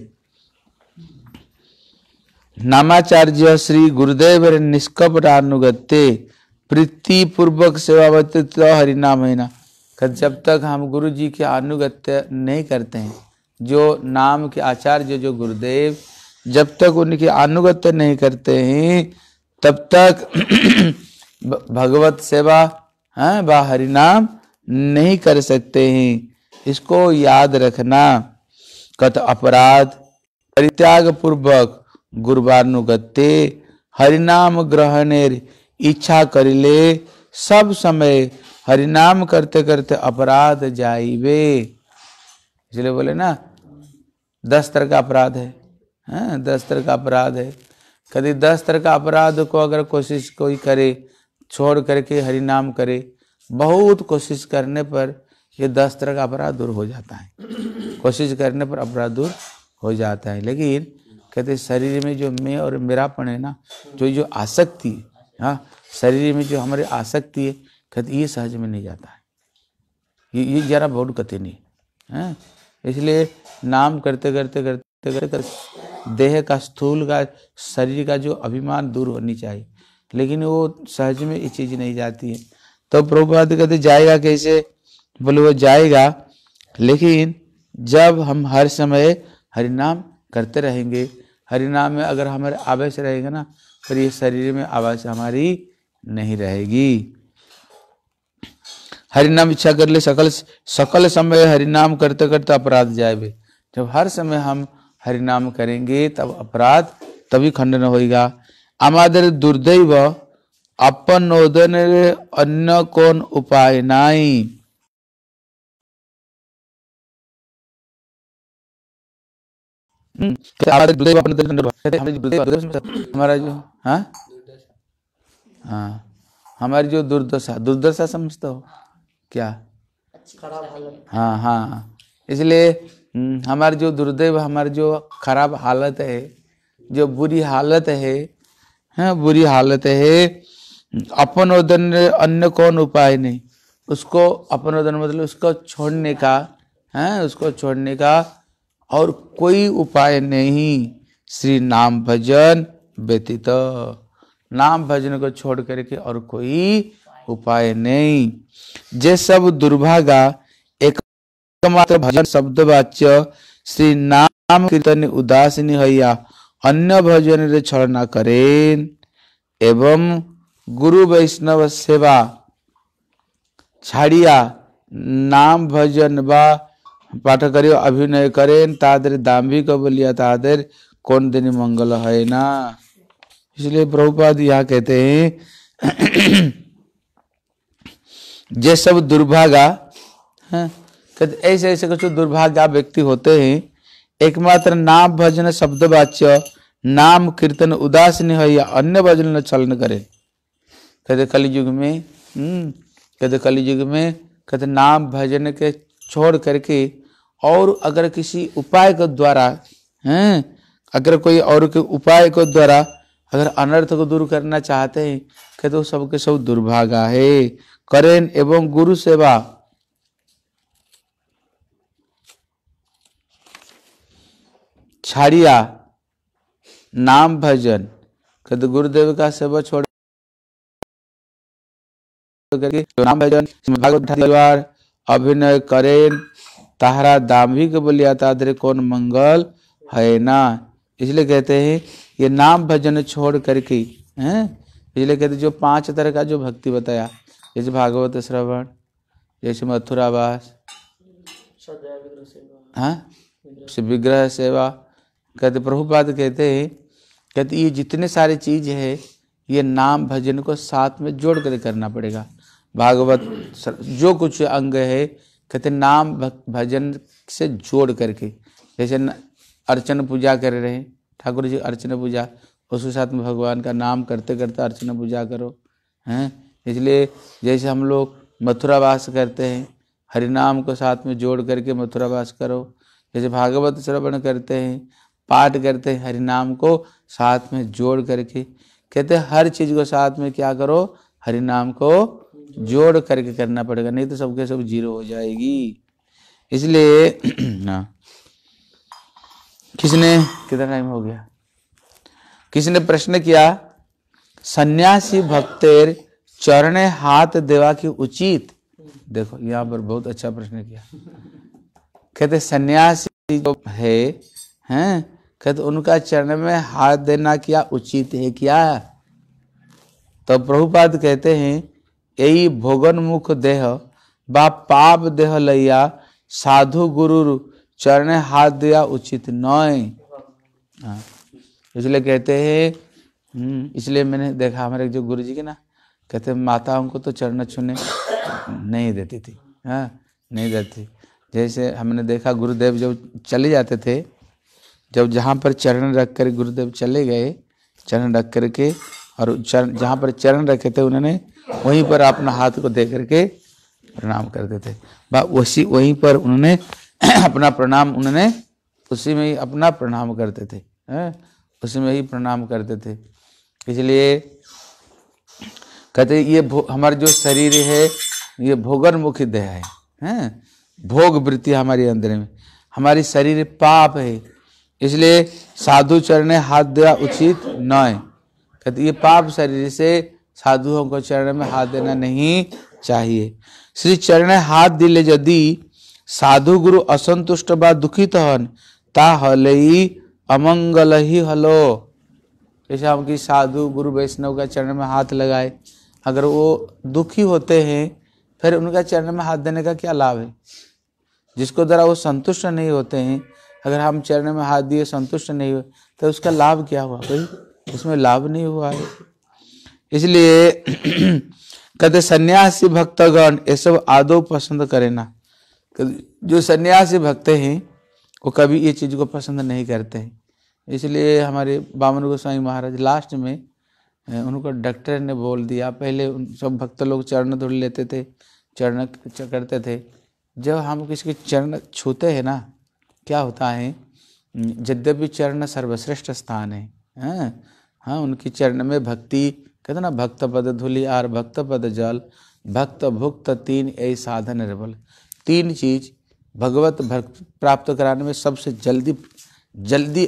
नामाचार्य श्री गुरुदेव निष्कपट अनुगत्य प्रीतिपूर्वक सेवा व्यतीत हरिनाम है ना। जब तक हम गुरु जी के अनुगत्य नहीं करते हैं, जो नाम के आचार्य जो गुरुदेव, जब तक उनके अनुगत्य नहीं करते हैं तब तक भगवत सेवा है व हरिनाम नहीं कर सकते हैं। इसको याद रखना। कत अपराध परित्याग पूर्वक गुरुवानुगत्य हरिनाम ग्रहणेर इच्छा करिले सब समय हरिनाम करते करते अपराध जाइबे। इसलिए बोले ना दस तरह का अपराध है, हैं दस तरह का अपराध है। कभी दस तरह का अपराध को अगर कोशिश कोई करे छोड़ करके हरि नाम करे, बहुत कोशिश करने पर ये दस तरह का अपराध दूर हो जाता है, कोशिश करने पर अपराध दूर हो जाता है। लेकिन कहते शरीर में जो मैं और मेरापन है ना, जो जो आसक्ति है, हाँ शरीर में जो हमारे आसक्ति है, कहते ये सहज में नहीं जाता है, ये ये जरा बहुत कठिन है। हाँ इसलिए नाम करते करते करते करते करते देह का स्थूल का शरीर का जो अभिमान दूर होनी चाहिए, लेकिन वो सहज में ये चीज नहीं जाती है। तो प्रभुपाद कहते जाएगा कैसे, बोले वो जाएगा लेकिन जब हम हर समय हरिनाम करते रहेंगे, हरिनाम में अगर हमारे आवेश रहेगा ना, फिर ये शरीर में आवेश हमारी नहीं रहेगी। हरिनाम इच्छा कर ले सकल सकल समय हरिनाम करते करते अपराध जाए। जब हर समय हम हरिनाम करेंगे तब अपराध तभी खंडन होगा। आमादर दुर्दैव अपन नोदन अन्य कौन उपाय नाई। हमारा जो हाँ हाँ हमारी जो दुर्दशा, दुर्दशा समझते हो क्या, हाँ हाँ, इसलिए हमारी जो दुर्दैव, हमारी जो खराब हालत है, जो बुरी हालत है, हाँ बुरी हालत है, अपन उदन अन्य कौन उपाय नहीं, उसको अपन उदन मतलब उसको छोड़ने का, है उसको छोड़ने का और कोई उपाय नहीं। श्री नाम भजन व्यतीत, नाम भजन को छोड़ करके और कोई उपाय नहीं। जे सब दुर्भागा एकमात्र भजन शब्द वाच्य श्री नाम कीर्तन उदासीनी हैया अन्य भजन रे छलना करें एवं गुरु वैष्णव सेवा छाड़िया नाम भजन बा पाठ करियो अभिनय करें तादर दाम्भिक बोलिया तादर कौन दिन मंगल है ना। इसलिए प्रभुपाद यहाँ कहते हैं जे सब दुर्भागा, हाँ, कहते ऐसे ऐसे कुछ दुर्भागा व्यक्ति होते हैं, एकमात्र नाम भजन शब्द वाच्य नाम कीर्तन उदासीन है या अन्य भजन न चलन करे। कहते कलयुग में हम्म कहते कलयुग में कहते नाम भजन के छोड़ करके और अगर किसी उपाय के द्वारा, हैं अगर कोई और के उपाय के द्वारा अगर अनर्थ को दूर करना चाहते हैं, कहते वो सबके सब दुर्भागा है। करें एवं गुरु सेवा छाड़िया नाम भजन, कहते गुरुदेव का सेवा छोड़ करके नाम भजन भागवत परिवार अभिनय करें ताहरा दाम्भिक बोलिया तादरे कौन मंगल है ना। इसलिए कहते हैं ये नाम भजन छोड़ करके, हैं इसलिए कहते जो पांच तरह का जो भक्ति बताया, जैसे भागवत श्रवण, जैसे मथुरावास, हाँ विग्रह सेवा, कहते प्रभुपाद कहते हैं कहते ये जितने सारे चीज है ये नाम भजन को साथ में जोड़ कर करना पड़ेगा। भागवत जो कुछ अंग है कहते नाम भजन से जोड़ करके, जैसे अर्चन पूजा कर रहे हैं ठाकुर जी, अर्चना पूजा उसके साथ में भगवान का नाम करते करते अर्चना पूजा करो, हैं। इसलिए जैसे हम लोग मथुरावास करते हैं, हरिनाम को साथ में जोड़ करके मथुरावास करो। जैसे भागवत श्रवण करते हैं, पाठ करते हैं, हरिनाम को साथ में जोड़ करके, कहते हैं हर चीज को साथ में क्या करो, हरिनाम को जोड़ करके करना पड़ेगा, नहीं तो सबके सब जीरो हो जाएगी। इसलिए ना किसने कितना टाइम हो गया, किसी ने प्रश्न किया सन्यासी भक्तेर चरणे हाथ देवा की उचित। देखो यहाँ पर बहुत अच्छा प्रश्न किया। कहते सन्यासी जो है हैं कहते उनका चरण में हाथ देना क्या उचित है क्या। तो प्रभुपाद कहते हैं यही भोगन मुख देह बा पाप देह लैया साधु गुरु चरण हाथ दिया उचित नय। हाँ इसलिए कहते हैं, इसलिए मैंने देखा हमारे जो गुरु जी के ना कहते माताओं को तो चरण छूने नहीं देती थी, हाँ नहीं देती। जैसे हमने देखा गुरुदेव जब चले जाते थे, जब जहाँ पर चरण रख कर गुरुदेव चले गए, चरण रख कर के और चरण जहाँ पर चरण रखे थे उन्होंने वहीं पर अपना हाथ को दे करके प्रणाम करते थे। उसी वहीं पर उन्होंने अपना प्रणाम उन्होंने उसी में ही अपना प्रणाम करते थे, हैं उसी में ही प्रणाम करते थे। इसलिए कहते ये हमारा जो शरीर है ये भोगनमुखी देह है, हैं भोग वृत्ति हमारे अंदर में, हमारी शरीर पाप है, इसलिए साधु चरण हाथ देना उचित न है। कहते ये पाप शरीर से साधुओं को चरण में हाथ देना नहीं चाहिए। श्री चरण हाथ दिले यदि साधु गुरु असंतुष्ट बा दुखित हन ता हलई अमंगल ही हलो। जैसे हम कि साधु गुरु वैष्णव का चरण में हाथ लगाए, अगर वो दुखी होते हैं फिर उनका चरण में हाथ देने का क्या लाभ है। जिसको द्वारा वो संतुष्ट नहीं होते हैं, अगर हम चरण में हाथ दिए संतुष्ट नहीं हुए तो उसका लाभ क्या हुआ भाई, उसमें लाभ नहीं हुआ है। इसलिए कहते सन्यासी भक्तगण ये सब आदौ पसंद करे ना। जो सन्यासी भक्त हैं वो कभी ये चीज को पसंद नहीं करते हैं। इसलिए हमारे बामन गोस्वामी महाराज लास्ट में उनको डॉक्टर ने बोल दिया, पहले उन सब भक्त लोग चरण धुल लेते थे, चरण करते थे, जब हम किसी के चरण छूते हैं ना क्या होता है, यद्यपि चरण सर्वश्रेष्ठ स्थान है, हाँ हाँ उनकी चरण में भक्ति कहते ना भक्त पद धूलि आर भक्त पद जल भक्त भुक्त तीन ऐ साधन निर्बल। तीन चीज भगवत भक्त प्राप्त कराने में सबसे जल्दी जल्दी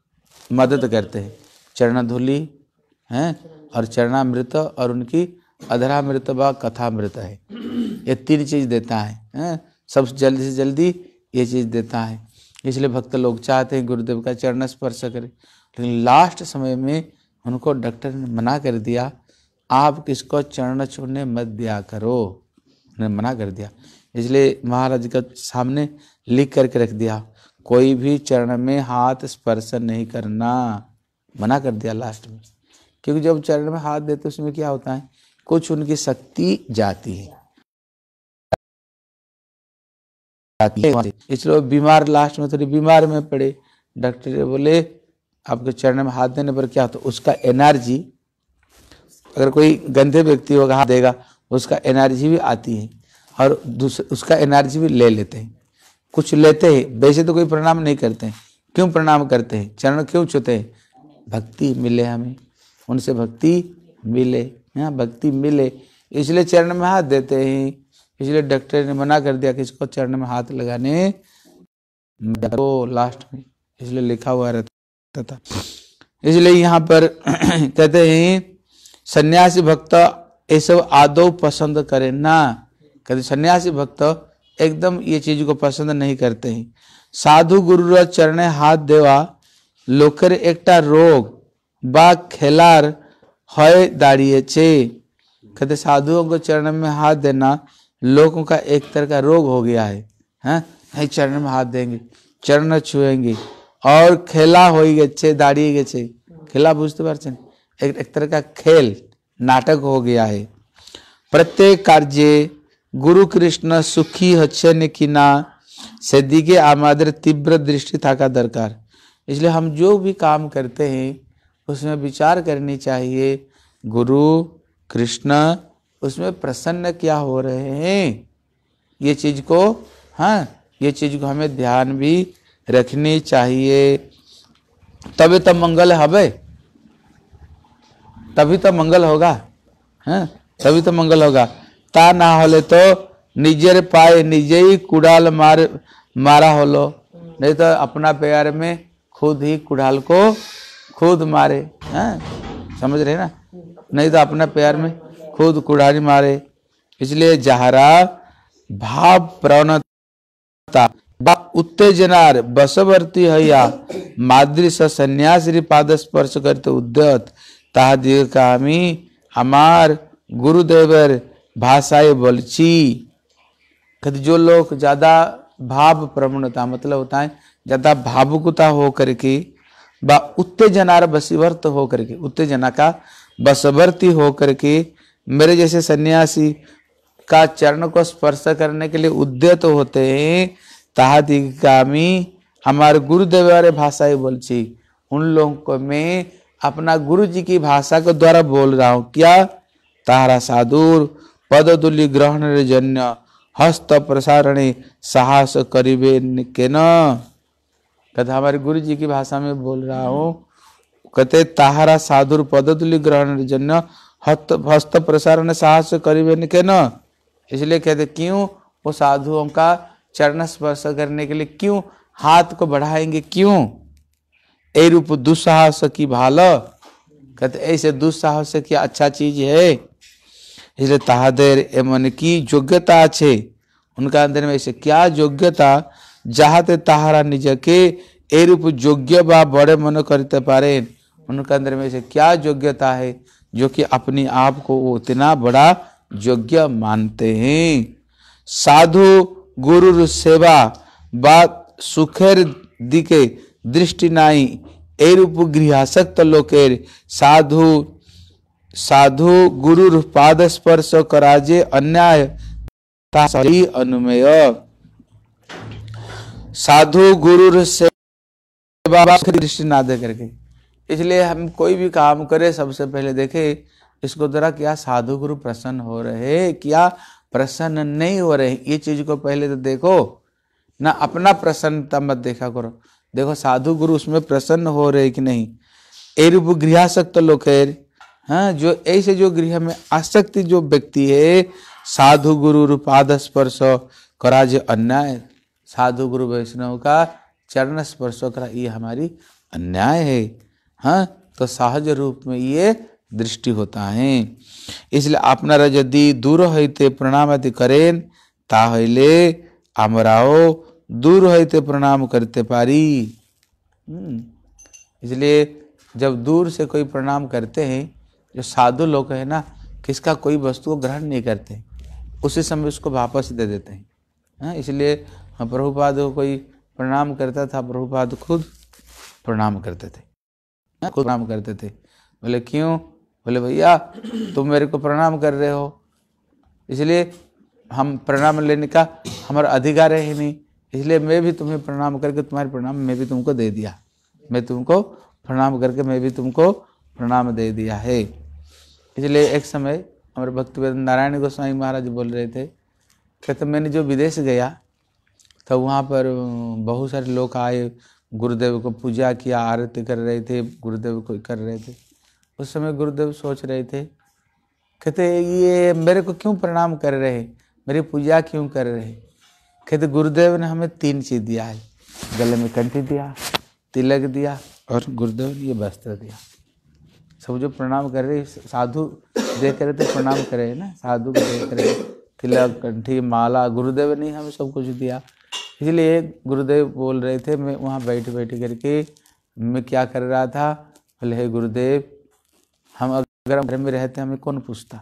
मदद करते हैं, चरण धूलि हैं और चरणामृत और उनकी अधरामृत व कथामृत है, ये तीन चीज देता है, हैं सबसे जल्दी से जल्दी ये चीज देता है। इसलिए भक्त लोग चाहते हैं गुरुदेव का चरण स्पर्श करें, लेकिन लास्ट समय में उनको डॉक्टर ने मना कर दिया, आप किसको चरण छूने मत दिया करो, उन्होंने मना कर दिया। इसलिए महाराज का सामने लिख करके रख दिया, कोई भी चरण में हाथ स्पर्श नहीं करना, मना कर दिया लास्ट में। क्योंकि जब चरण में हाथ देते उसमें क्या होता है, कुछ उनकी शक्ति जाती है, इसलिए बीमार लास्ट में थोड़ी बीमार में पड़े, डॉक्टर बोले आपके चरण में हाथ देने पर क्या होता है, उसका एनर्जी, अगर कोई गंदे व्यक्ति होगा हाथ देगा उसका एनर्जी भी आती है और उसका एनर्जी भी ले लेते हैं, कुछ लेते हैं। वैसे तो कोई प्रणाम नहीं करते हैं, क्यों प्रणाम करते हैं, चरण क्यों छूते हैं, भक्ति मिले हमें, उनसे भक्ति मिले, यहाँ भक्ति मिले इसलिए चरण में हाथ देते हैं। इसलिए डॉक्टर ने मना कर दिया कि इसको चरण में हाथ लगाने तो लास्ट में, इसलिए लिखा हुआ रहता था। इसलिए यहाँ पर कहते हैं सन्यासी भक्त ये सब आदौ पसंद करे ना। कहते सन्यासी भक्त एकदम ये चीज को पसंद नहीं करते हैं। साधु गुरु चरण हाथ देवा लोकर एकटा रोग बा खेलार है दाड़िए छे। कहते साधुओं को चरण में हाथ देना लोगों का एक तरह का रोग हो गया है, हैं चरण में हाथ देंगे, चरण छुएंगे और खेला हो गे दाड़िए गे छे, खेला बुझते पारछेन, एक, एक तरह का खेल नाटक हो गया है। प्रत्येक कार्य गुरु कृष्ण सुखी हच्छन किना से दिगे आमादर तीव्र दृष्टि थाका दरकार। इसलिए हम जो भी काम करते हैं उसमें विचार करनी चाहिए, गुरु कृष्ण उसमें प्रसन्न क्या हो रहे हैं, ये चीज को, हाँ ये चीज को हमें ध्यान भी रखनी चाहिए, तभी तो मंगल हवे, तभी तो मंगल होगा, हैं तभी तो मंगल होगा। ता ना होले तो निजेर पाए निजे ही कुड़ाल मार मारा होलो, नहीं तो अपना प्यार में खुद ही कुड़ाल को खुद मारे, हैं समझ रहे ना, नहीं तो अपना प्यार में खुद कुड़ाली मारे। इसलिए जहरा भाव प्रवणता बा उत्तेजनार बसवर्ती हया मादृश सन्यासी पाद स्पर्श करते उद्यत ताहा दीर्घकामी हमार गुरुदेवर भाषाए बोलची। कहते जो लोग ज्यादा भाव प्रवणता मतलब होता है ज्यादा भावुकता हो करके बा उत्तेजनार बसीवर्त हो करके, उत्तेजना का बसवर्ती हो करके मेरे जैसे सन्यासी का चरण को स्पर्श करने के लिए उद्यत होते हैं, ताहा दीर्घकामी हमारे गुरुदेव भाषाएं बोलची, उन लोगों को मैं अपना गुरु जी की भाषा के द्वारा बोल रहा हूं। क्या? तारा साधुर पद तुल्य ग्रहण जन्य हस्त प्रसारणे साहस करिबे के न। कहते हमारे गुरु जी की भाषा में बोल रहा हूं। कहते ताहारा साधुर पद तुल्य ग्रहण जन्य हस्त हस्त प्रसारण साहस करिबे के न। इसलिए कहते क्यों वो साधुओं का चरण स्पर्श करने के लिए क्यों हाथ को बढ़ाएंगे, क्यों? ए रूप दुस्साहस की भाल। कहते ऐसे दुस्साहस की अच्छा चीज है। इसलिए ताहादेर मन की योग्यता अच्छे, उनका अंदर में ऐसे क्या योग्यता चाहते ताहारा निज के ए रूप योग्य बा बड़े मन करते पारे। उनका अंदर में ऐसे क्या योग्यता है जो कि अपने आप को वो इतना बड़ा योग्य मानते हैं। साधु गुरु सेवा बात सुखेर दिके दृष्टि नाई ए रूप गृहासक्त लोकेर साधु साधु गुरु पाद स्पर्श कराजे अन्याय सही अनुमेय। साधु गुरु सेवा दृष्टि ना दे करके, इसलिए हम कोई भी काम करें सबसे पहले देखे इसको जरा क्या साधु गुरु प्रसन्न हो रहे क्या प्रसन्न नहीं हो रहे, ये चीज को पहले तो देखो ना। अपना प्रसन्नता मत देखा करो, देखो साधु गुरु उसमें प्रसन्न हो रहे कि नहीं। ए रूप गृहासक्त लोकेर, हाँ जो ऐसे जो गृह में आसक्ति जो व्यक्ति है साधु गुरु रूपाद स्पर्श कराजे अन्याय। साधु गुरु वैष्णव का चरण स्पर्श करा ये हमारी अन्याय है। हाँ तो सहज रूप में ये दृष्टि होता है। इसलिए अपना यदि दूर होते प्रणाम यदि करें ताहले आमराओ दूर होते प्रणाम करते पारी। इसलिए जब दूर से कोई प्रणाम करते हैं, जो साधु लोग है ना किसका कोई वस्तु को ग्रहण नहीं करते, उसी समय उसको वापस दे देते हैं। हाँ इसलिए प्रभुपाद को कोई प्रणाम करता था, प्रभुपाद खुद प्रणाम करते थे, खुद प्रणाम करते थे। बोले क्यों? बोले भैया तुम मेरे को प्रणाम कर रहे हो, इसलिए हम प्रणाम लेने का हमारा अधिकार है ही नहीं, इसलिए मैं भी तुम्हें प्रणाम करके तुम्हारे प्रणाम मैं भी तुमको दे दिया, मैं तुमको प्रणाम करके मैं भी तुमको प्रणाम दे दिया है। इसलिए एक समय हमारे भक्तिवेदांत नारायण गोस्वामी महाराज बोल रहे थे, कहते मैंने जो विदेश गया तो वहाँ पर बहुत सारे लोग आए, गुरुदेव को पूजा किया, आरती कर रहे थे, गुरुदेव को कर रहे थे। उस समय गुरुदेव सोच रहे थे, कहते ये मेरे को क्यों प्रणाम कर रहे हैं, मेरी पूजा क्यों कर रहे हैं। कहते गुरुदेव ने हमें तीन चीज दिया है, गले में कंठी दिया, तिलक दिया और गुरुदेव ने ये वस्त्र दिया। सब जो प्रणाम कर रहे साधु देख रहे थे प्रणाम करे ना, साधु को देख रहे तिलक कंठी माला, गुरुदेव ने हमें सब कुछ दिया। इसलिए गुरुदेव बोल रहे थे, मैं वहाँ बैठ बैठ करके मैं क्या कर रहा था, बोले हे गुरुदेव हम अगर हम घर में रहते हमें कौन पूछता,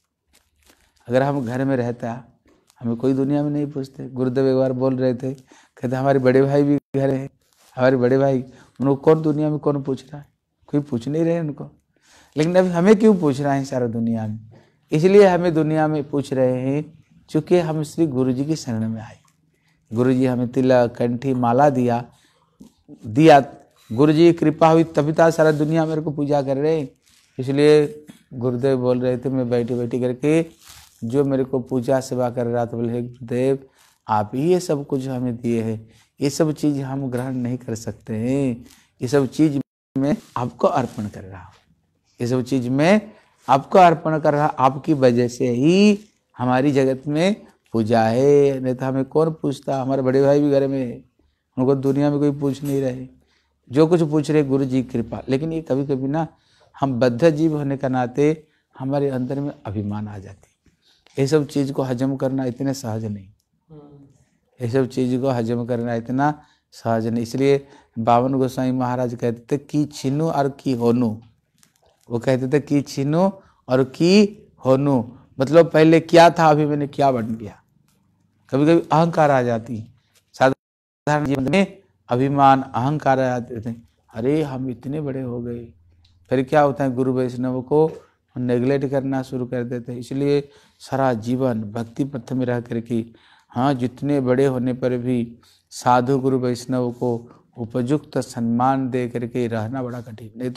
अगर हम घर में रहता हमें कोई दुनिया में नहीं पूछते। गुरुदेव एक बार बोल रहे थे, कहते हमारे बड़े भाई भी घर है, हमारे बड़े भाई उनको कौन दुनिया में कौन पूछ रहा है, कोई पूछ नहीं रहे उनको, लेकिन अभी हमें क्यों पूछ रहे हैं सारा दुनिया में। इसलिए हमें दुनिया में पूछ रहे हैं चूँकि हम श्री गुरु जी की शरण में आए। गुरु जी हमें तिलक कंठी माला दिया दिया गुरु जी की कृपा हुई तभी तो सारा दुनिया मेरे को पूजा कर रहे हैं। इसलिए गुरुदेव बोल रहे थे, मैं बैठी बैठी करके जो मेरे को पूजा सेवा कर रहा था, बोले गुरुदेव आप ही ये सब कुछ हमें दिए हैं, ये सब चीज़ हम ग्रहण नहीं कर सकते हैं, ये सब चीज़ मैं आपको अर्पण कर रहा हूँ, ये सब चीज़ मैं आपको अर्पण कर रहा, आपकी वजह से ही हमारी जगत में पूजा है, नहीं तो हमें कौन पूछता। हमारे बड़े भाई भी घर में है, उनको दुनिया में कोई पूछ नहीं रहे, जो कुछ पूछ रहे गुरु जी की कृपा। लेकिन ये कभी कभी ना हम बद्ध जीव होने का नाते हमारे अंदर में अभिमान आ जाती है। ये सब चीज़ को हजम करना इतने सहज नहीं, ये सब चीज़ को हजम करना इतना सहज नहीं। इसलिए बावन गोस्वामी महाराज कहते थे की छीनू और की होनू, वो कहते थे की छीनू और की होनू, मतलब पहले क्या था अभी मैंने क्या बन गया। कभी कभी अहंकार आ जाती है, साधारण जीवन में अभिमान अहंकार आ जाते थे, अरे हम इतने बड़े हो गए। फिर क्या होता है, गुरु वैष्णव को नेगलेक्ट करना शुरू कर देते हैं। इसलिए सारा जीवन भक्ति पथ में रह करके, हाँ जितने बड़े होने पर भी साधु गुरु वैष्णव को उपयुक्त सम्मान दे करके रहना बड़ा कठिन। नहीं तो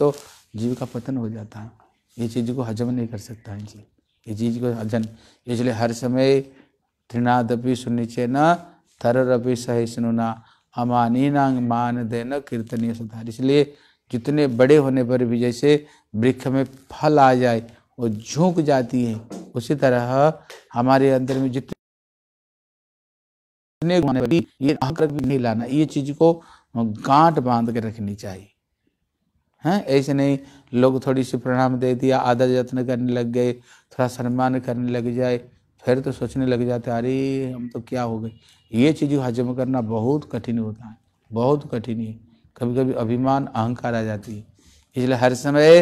जीव का पतन हो जाता है। ये चीज़ को हजम नहीं कर सकता है जी, ये चीज़ को हजम, इसलिए हर समय तृणादपि सुनिचेन थररपि सहिष्णुना अमानीनांग मान देना कीर्तनीय सुधार। इसलिए जितने बड़े होने पर भी जैसे वृक्ष में फल आ जाए वो झुक जाती है, उसी तरह हमारे अंदर में जितने होने पर भी ये अहंकार भी नहीं लाना, ये चीज को गांठ बांध के रखनी चाहिए। हैं ऐसे नहीं लोग थोड़ी सी प्रणाम दे दिया, आदर यत्न करने लग गए, थोड़ा सम्मान करने लग जाए, फिर तो सोचने लग जाते अरे हम तो क्या हो गए। ये चीज़ हजम करना बहुत कठिन होता है, बहुत कठिन है। कभी कभी अभिमान अहंकार आ जाती है। इसलिए हर समय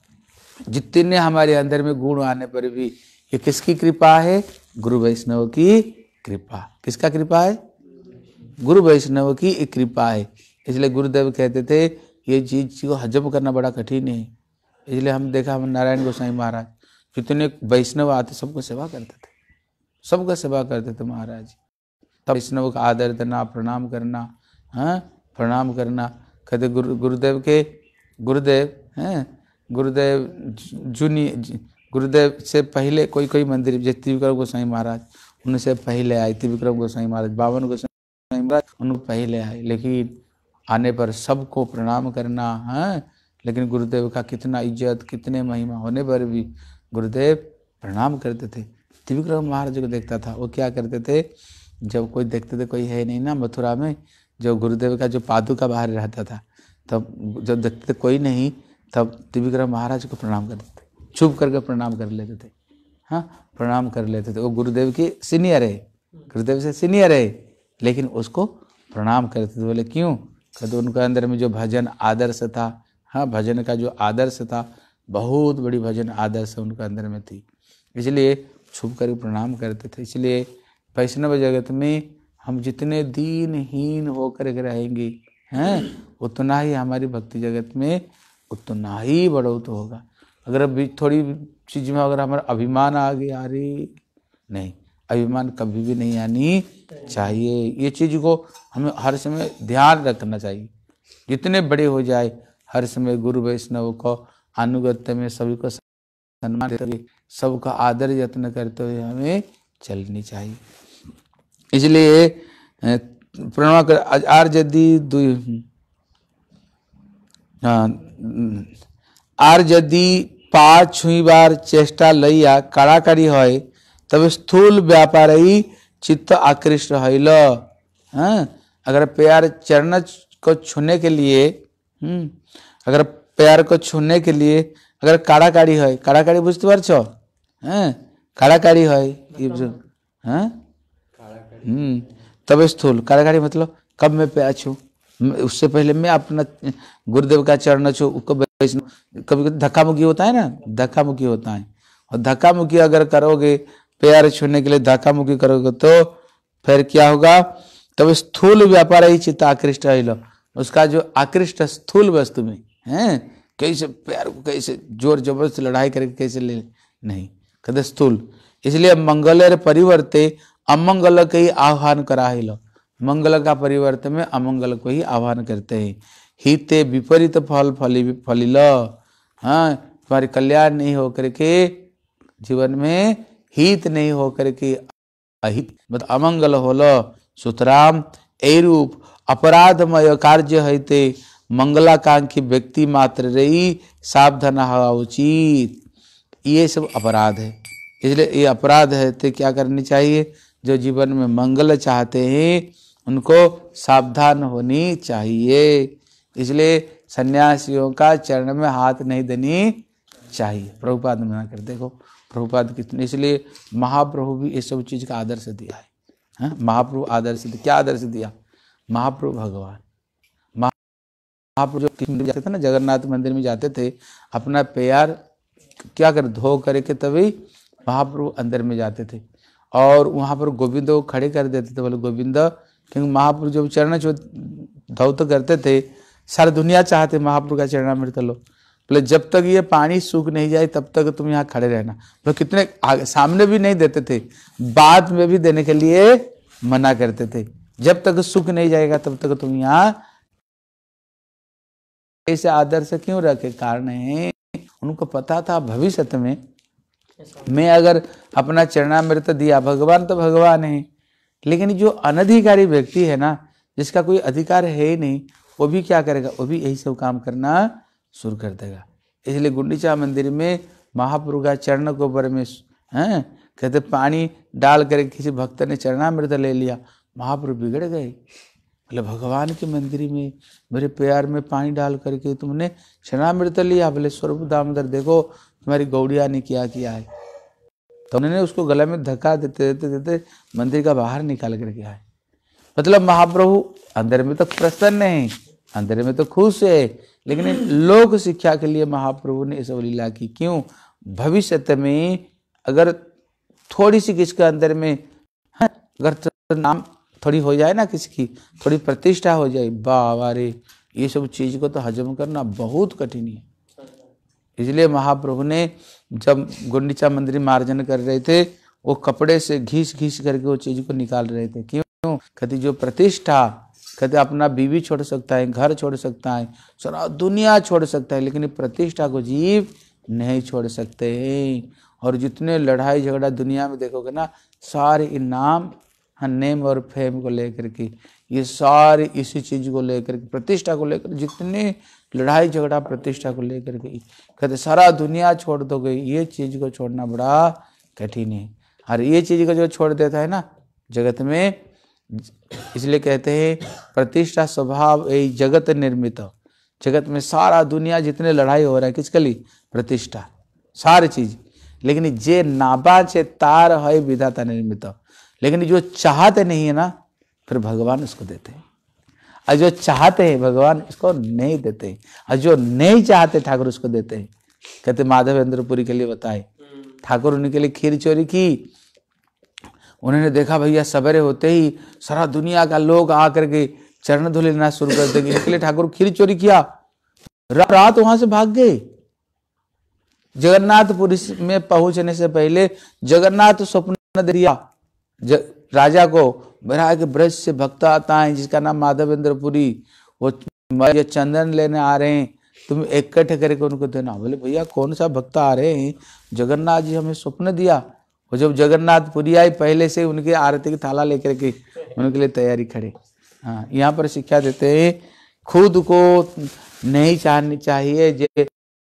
जितने हमारे अंदर में गुण आने पर भी ये किसकी कृपा है? गुरु वैष्णव की कृपा। किसका कृपा है? गुरु वैष्णव की एक कृपा है। इसलिए गुरुदेव कहते थे ये चीज को हजम करना बड़ा कठिन है। इसलिए हम देखा हम नारायण गोसाई महाराज जितने वैष्णव आते सबको सेवा करते थे, सबका सेवा करते थे महाराज। तब वैष्णव का आदर देना, प्रणाम करना, हाँ प्रणाम करना। कहते गुरु गुरुदेव के गुरुदेव हैं, गुरुदेव जूनी गुरुदेव से पहले कोई कोई मंदिर जैसे त्रिविक्रम गोसाई महाराज उनसे पहले आए, त्रिविक्रम गोसाई महाराज, बावन गोसाई महाराज उनको पहले आए, लेकिन आने पर सबको प्रणाम करना है। लेकिन गुरुदेव का कितना इज्जत कितने महिमा होने पर भी गुरुदेव प्रणाम करते थे। त्रिविक्रम महाराज को देखता था, वो क्या करते थे, जब कोई देखते थे कोई है नहीं ना मथुरा में, जो गुरुदेव का जो पादुका बाहर रहता था, तब जब देखते थे कोई नहीं तब त्रिविक्रम महाराज को प्रणाम करते थे, छुप करके प्रणाम कर लेते थे। हाँ प्रणाम कर लेते थे। वो गुरुदेव के सीनियर है, गुरुदेव से सीनियर है, लेकिन उसको प्रणाम करते थे। बोले क्यों? कहते उनके अंदर में जो भजन आदर्श था, हाँ भजन का जो आदर्श था, बहुत बड़ी भजन आदर्श उनके अंदर में थी, इसलिए छुप कर प्रणाम करते थे। इसलिए वैष्णव जगत में हम जितने दीनहीन होकर के रहेंगे हैं, उतना ही हमारी भक्ति जगत में उतना ही बढ़ोत होगा। अगर अभी थोड़ी चीज में अगर हमारा अभिमान आ गया, अरे नहीं, अभिमान कभी भी नहीं आनी चाहिए। ये चीज को हमें हर समय ध्यान रखना चाहिए। जितने बड़े हो जाए हर समय गुरु वैष्णव को अनुगत्य में सभी को सम्मान देते हुए सबका आदर यत्न करते हुए हमें चलनी चाहिए। इसलिए प्रणवा कर आर यदि आर यदि पाँच छुई बार चेष्टा लैया काड़ाकाड़ी है तब स्थूल व्यापार ही चित्त आकृष्ट है। हाँ अगर पैर चरण को छूने के लिए हम्म अगर पैर को छूने के लिए अगर काड़ाकाड़ी है, काड़ाकाड़ी बुझते पारछो? हाँ काड़ाकाड़ी है हाँ हम्म तब स्थूल काड़ाकाड़ी मतलब कब मैं पैर छू, उससे पहले मैं अपना गुरुदेव का चरण छू। कभी कभी धक्का मुक्की होता है ना, धक्का मुक्की होता है, और धक्का मुक्की अगर करोगे पैर छूने के लिए धक्का मुक्की करोगे तो फिर क्या होगा? तब स्थूल व्यापार ही चित्त आकृष्ट है। उसका जो आकृष्ट स्थूल वस्तु में है, कैसे पैर को कैसे जोर जबरदस्त लड़ाई करके कैसे ले, नहीं कहते स्थूल। इसलिए मंगल परिवर्ते अमंगल के ही आह्वान करा है। मंगल का परिवर्तन में अमंगल को ही आह्वान करते हैं। हिते विपरीत फल फली फलिल, हाँ तुम्हारे कल्याण नहीं हो करके जीवन में हित नहीं हो करके अहित मतलब अमंगल होलो। सुतराम ए रूप अपराधमय कार्य है मंगलाकांक्षी व्यक्ति मात्र रही सावधान हवा उचित। ये सब अपराध है। इसलिए ये अपराध है तो क्या करनी चाहिए? जो जीवन में मंगल चाहते हैं उनको सावधान होनी चाहिए। इसलिए सन्यासियों का चरण में हाथ नहीं देनी चाहिए। प्रभुपाद मना कर देखो प्रभुपाद कितने, इसलिए महाप्रभु भी ये सब चीज का आदर्श दिया है। हाँ महाप्रभु आदर्श दिया, क्या आदर्श दिया? महाप्रभु भगवान महाप्रभु जो जाते थे ना जगन्नाथ मंदिर में जाते थे, अपना पैर क्या कर धो करके तभी महाप्रभु अंदर में जाते थे, और वहां पर गोविंद को खड़े कर देते थे। बोले गोविंद, क्योंकि महाप्रभु जब चरण धौत करते थे सारी दुनिया चाहते महाप्रभु का चरणामृत लो। बोले जब तक ये पानी सूख नहीं जाए तब तक तुम यहाँ खड़े रहना। बोले कितने आगे सामने भी नहीं देते थे, बाद में भी देने के लिए मना करते थे। जब तक सूख नहीं जाएगा तब तक तुम यहाँ ऐसे आदर से क्यों रखे? कारण है उनको पता था भविष्य में मैं अगर अपना चरणामृत दिया, भगवान तो भगवान है, लेकिन जो अनधिकारी व्यक्ति है ना, जिसका कोई अधिकार है ही नहीं, वो भी क्या करेगा? वो भी यही सब काम करना शुरू कर देगा। इसलिए गुंडीचा मंदिर में महाप्रभु का चरण के ऊपर में हैं कहते पानी डाल कर किसी भक्त ने चरणामृत ले लिया, महाप्रभु बिगड़ गए। बोले भगवान के मंदिर में मेरे प्यार में पानी डाल करके तुमने चरणामृत लिया। बोले स्वरूप दामोदर देखो तुम्हारी गौड़िया ने क्या किया है। तो उन्होंने उसको गले में धक्का देते देते देते मंदिर का बाहर निकाल करके आए। मतलब महाप्रभु अंदर में तो प्रसन्न है, अंदर में तो खुश है, लेकिन लोक शिक्षा के लिए महाप्रभु ने सब लीला की। क्यों? भविष्य में अगर थोड़ी सी किसके अंदर में अगर तो नाम थोड़ी हो जाए ना, किसी की थोड़ी प्रतिष्ठा हो जाए, वाह रे, ये सब चीज को तो हजम करना बहुत कठिन है। इसलिए महाप्रभु ने जब गुंडीचा मंदिर मार्जन कर रहे थे, वो कपड़े से घीस घीस करके वो चीज को निकाल रहे थे। क्यों? कहते जो प्रतिष्ठा, कहते अपना बीवी छोड़ सकता है, घर छोड़ सकता है, सारा दुनिया छोड़ सकता है, लेकिन प्रतिष्ठा को जीव नहीं छोड़ सकते हैं। और जितने लड़ाई झगड़ा दुनिया में देखोगे ना, सारे इनाम नेम और फेम को लेकर के, ये सारे इसी चीज को लेकर के, प्रतिष्ठा को लेकर जितने लड़ाई झगड़ा प्रतिष्ठा को लेकर के, कहते सारा दुनिया छोड़ दोगे, ये चीज को छोड़ना बड़ा कठिन है। और ये चीज को जो छोड़ देता है ना जगत में, इसलिए कहते हैं प्रतिष्ठा स्वभाव यही जगत निर्मित। जगत में सारा दुनिया जितने लड़ाई हो रहा है किसके लिए? प्रतिष्ठा, सारी चीज। लेकिन जे नाबाचे तार है विधाता निर्मित, लेकिन जो चाहते नहीं है ना, फिर भगवान उसको देते हैं। और जो चाहते हैं भगवान उसको नहीं देते, और जो नहीं चाहते ठाकुर उसको देते हैं। कहते माधवेंद्रपुरी के लिए बताए, ठाकुर उनके लिए खीर चोरी की। उन्होंने देखा भैया सवेरे होते ही सारा दुनिया का लोग आकर के चरण धुले लेना शुरू कर देंगे, इनके लिए ठाकुर खीर चोरी किया, रात वहां से भाग गए। जगन्नाथपुरी में पहुंचने से पहले जगन्नाथ स्वप्न दे दिया राजा को, मेरा के ब्रज से भक्त आता है जिसका नाम माधवेंद्रपुरी, वो चंदन लेने आ रहे हैं, तुम इकट्ठे करके उनको देना। बोले भैया कौन सा भक्त आ रहे हैं? जगन्नाथ जी हमें स्वप्न दिया। वो जब जगन्नाथपुरी आई, पहले से उनके आरती की थाला लेकर के उनके लिए तैयारी खड़े। हाँ, यहाँ पर शिक्षा देते हैं खुद को नहीं चाहनी चाहिए, जे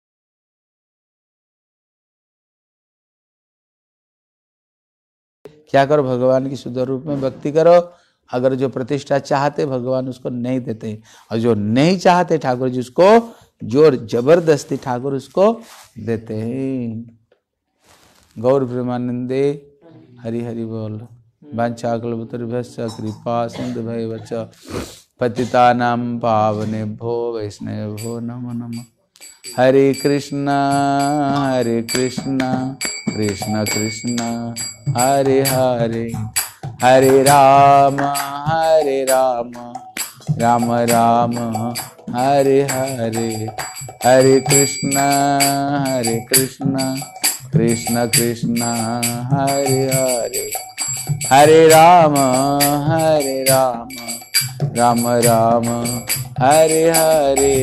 क्या करो? भगवान की शुद्ध रूप में भक्ति करो। अगर जो प्रतिष्ठा चाहते भगवान उसको नहीं देते, और जो नहीं चाहते ठाकुर जी उसको जोर जबरदस्ती ठाकुर उसको देते हैं। गौर प्रेमानंदे हरि हरि बोल। वाञ्छाकल्पतरुभ्यश्च कृपा सिंधु भैवच पतितानां पावनेभ्यो वैष्णवेभ्यो नमो नमः। हरे कृष्णा हरे कृष्णा कृष्ण कृष्ण हरे हरे, हरे राम हरे राम राम राम हरे हरे, हरे कृष्णा हरे कृष्णा कृष्ण कृष्ण हरे हरे, हरे राम हरे राम राम राम हरे हरे।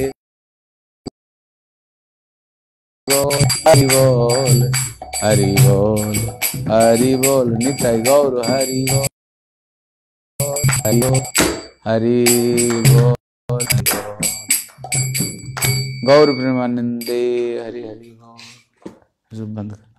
हरि बोल हरि बोल हरि बोल, निताय गौर हरि बोल हरि बोल हरि बोल। गौर प्रेमानंदे हरि हरि बोल। बंद कर।